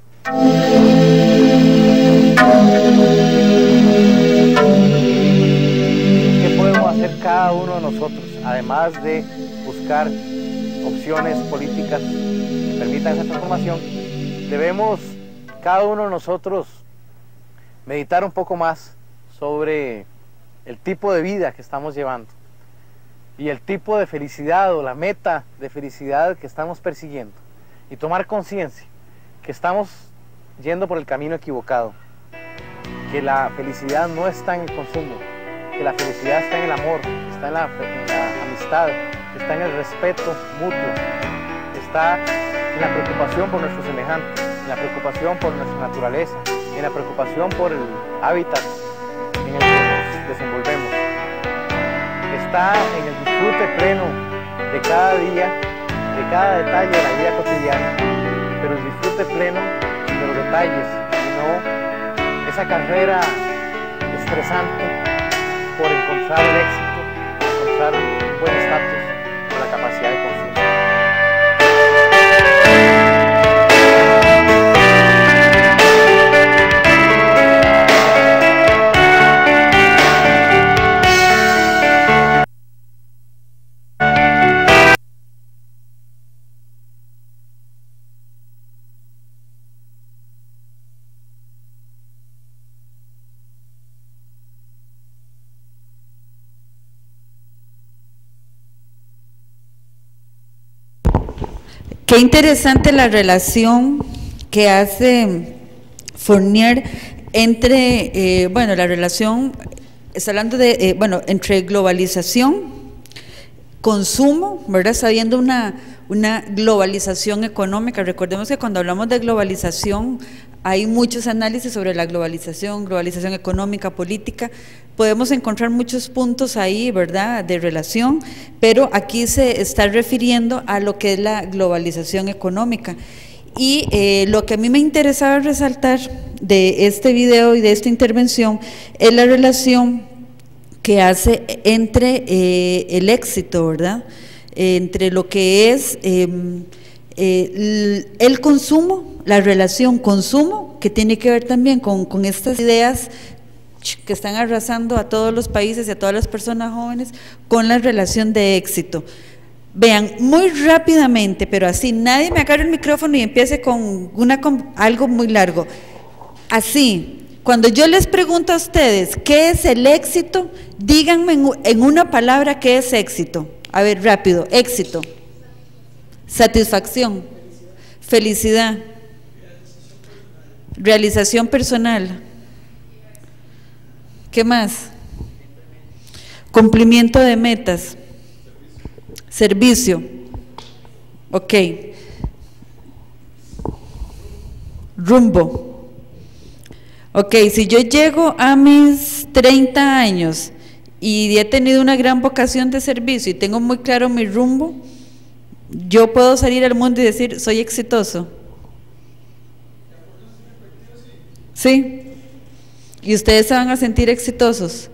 ¿Qué podemos hacer cada uno de nosotros, además de buscar opciones políticas que permitan esa transformación, debemos cada uno de nosotros meditar un poco más sobre el tipo de vida que estamos llevando y el tipo de felicidad o la meta de felicidad que estamos persiguiendo, y tomar conciencia que estamos yendo por el camino equivocado, que la felicidad no está en el consumo, que la felicidad está en el amor, está en la, en la amistad, está en el respeto mutuo, está en la preocupación por nuestros semejantes, en la preocupación por nuestra naturaleza, en la preocupación por el hábitat en el que nos desenvolvemos. Está en el disfrute pleno de cada día, de cada detalle de la vida cotidiana, pero el disfrute pleno de los detalles y no esa carrera estresante por encontrar el éxito, por encontrar un buen estatus, por la capacidad de consumo. Qué interesante la relación que hace Fournier entre, eh, bueno, la relación, está hablando de, eh, bueno, entre globalización, consumo, ¿verdad? Está habiendo una, una globalización económica. Recordemos que cuando hablamos de globalización hay muchos análisis sobre la globalización, globalización económica, política. Podemos encontrar muchos puntos ahí, ¿verdad?, de relación, pero aquí se está refiriendo a lo que es la globalización económica. Y eh, lo que a mí me interesaba resaltar de este video y de esta intervención es la relación que hace entre eh, el éxito, ¿verdad?, entre lo que es eh, eh, el consumo, la relación consumo, que tiene que ver también con, con estas ideas que están arrasando a todos los países y a todas las personas jóvenes, con la relación de éxito. Vean, muy rápidamente, pero así, nadie me agarre el micrófono y empiece con, una, con algo muy largo. Así, cuando yo les pregunto a ustedes, ¿qué es el éxito? Díganme en, en una palabra, ¿qué es éxito? A ver, rápido, éxito. Satisfacción. Felicidad. Realización personal. ¿Qué más? Cumplimiento de metas. Servicio. Ok. Rumbo. Ok, si yo llego a mis treinta años y he tenido una gran vocación de servicio y tengo muy claro mi rumbo, yo puedo salir al mundo y decir, soy exitoso. ¿Sí? Y ustedes se van a sentir exitosos.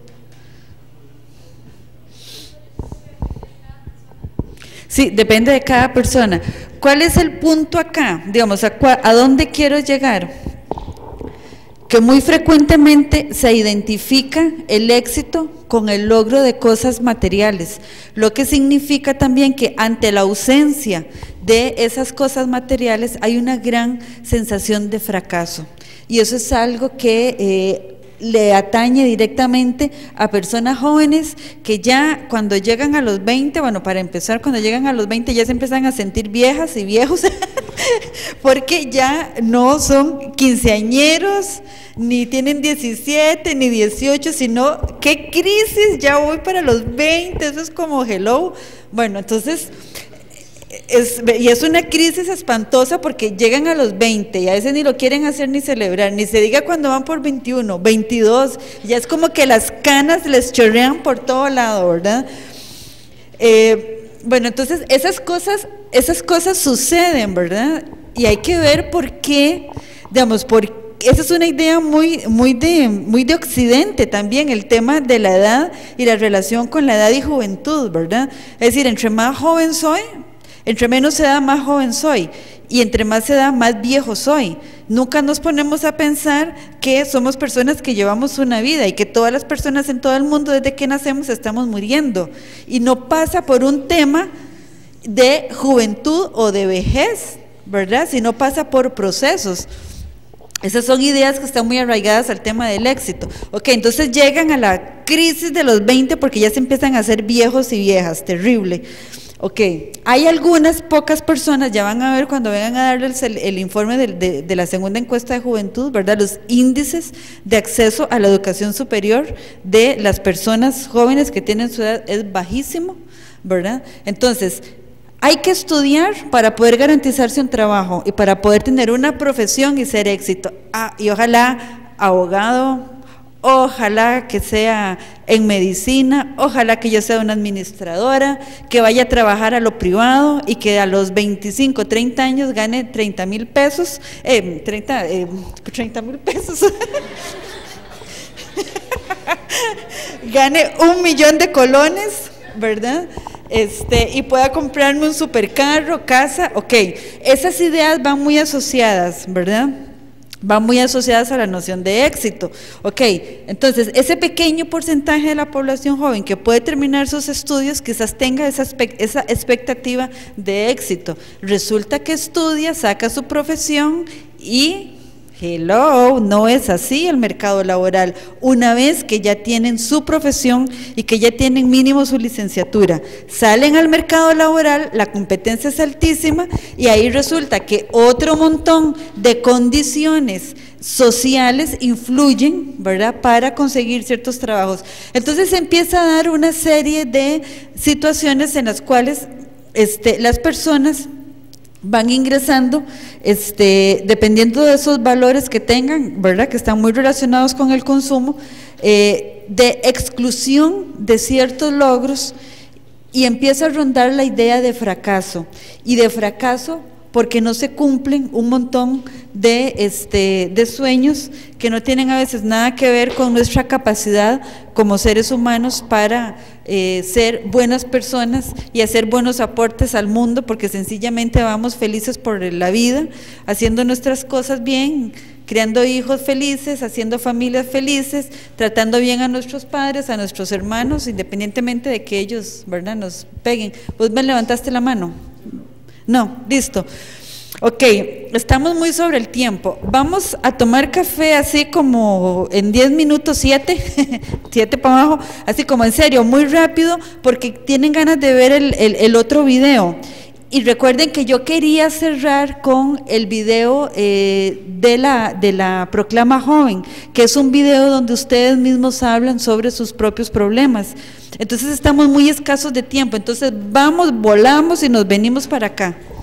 Sí, depende de cada persona. ¿Cuál es el punto acá? Digamos, ¿a, a dónde quiero llegar? Que muy frecuentemente se identifica el éxito con el logro de cosas materiales, lo que significa también que ante la ausencia de esas cosas materiales hay una gran sensación de fracaso. Y eso es algo que eh, le atañe directamente a personas jóvenes que ya cuando llegan a los veinte, bueno, para empezar, cuando llegan a los veinte ya se empiezan a sentir viejas y viejos, porque ya no son quinceañeros, ni tienen diecisiete, ni dieciocho, sino, ¿qué crisis? Ya voy para los veinte, eso es como hello. Bueno, entonces... Es, y es una crisis espantosa porque llegan a los veinte y a veces ni lo quieren hacer ni celebrar, ni se diga cuando van por veintiuno, veintidós, ya es como que las canas les chorrean por todo lado, ¿verdad? Eh, bueno, entonces esas cosas, esas cosas suceden, ¿verdad? Y hay que ver por qué, digamos, por esa es una idea muy, muy, de, muy de Occidente también, el tema de la edad y la relación con la edad y juventud, ¿verdad? Es decir, entre más joven soy, entre menos edad, más joven soy. y entre más edad, más viejo soy. Nunca nos ponemos a pensar que somos personas que llevamos una vida y que todas las personas en todo el mundo desde que nacemos estamos muriendo. Y no pasa por un tema de juventud o de vejez, ¿verdad? Sino pasa por procesos. Esas son ideas que están muy arraigadas al tema del éxito. Ok, entonces llegan a la crisis de los veinte porque ya se empiezan a hacer viejos y viejas, terrible. Ok, hay algunas pocas personas, ya van a ver cuando vengan a darles el, el informe de, de, de la segunda encuesta de juventud, ¿verdad? Los índices de acceso a la educación superior de las personas jóvenes que tienen su edad es bajísimo, ¿verdad? Entonces, hay que estudiar para poder garantizarse un trabajo y para poder tener una profesión y ser éxito. Ah, y ojalá abogado, ojalá que sea en medicina, ojalá que yo sea una administradora, que vaya a trabajar a lo privado y que a los veinticinco, treinta años gane treinta mil pesos, eh, treinta, eh, treinta mil pesos, gane un millón de colones, ¿verdad? Este, y pueda comprarme un supercarro, casa, ok, esas ideas van muy asociadas, ¿verdad? Van muy asociadas a la noción de éxito, ok, entonces ese pequeño porcentaje de la población joven que puede terminar sus estudios quizás tenga esa, esa expectativa de éxito, resulta que estudia, saca su profesión y... Hello, no es así el mercado laboral. Una vez que ya tienen su profesión y que ya tienen mínimo su licenciatura, salen al mercado laboral, la competencia es altísima y ahí resulta que otro montón de condiciones sociales influyen, ¿verdad?, para conseguir ciertos trabajos. Entonces se empieza a dar una serie de situaciones en las cuales este, las personas van ingresando, este, dependiendo de esos valores que tengan, ¿verdad?, que están muy relacionados con el consumo, eh, de exclusión de ciertos logros, y empieza a rondar la idea de fracaso, y de fracaso porque no se cumplen un montón de, este, de sueños que no tienen a veces nada que ver con nuestra capacidad como seres humanos para eh, ser buenas personas y hacer buenos aportes al mundo, porque sencillamente vamos felices por la vida, haciendo nuestras cosas bien, criando hijos felices, haciendo familias felices, tratando bien a nuestros padres, a nuestros hermanos, independientemente de que ellos, ¿verdad?, nos peguen. ¿Vos me levantaste la mano? No, listo. Ok, estamos muy sobre el tiempo. Vamos a tomar café así como en diez minutos, siete, siete para abajo, así como en serio, muy rápido, porque tienen ganas de ver el, el, el otro video. Y recuerden que yo quería cerrar con el video eh, de, la, de la Proclama Joven, que es un video donde ustedes mismos hablan sobre sus propios problemas. Entonces estamos muy escasos de tiempo, entonces vamos, volamos y nos venimos para acá.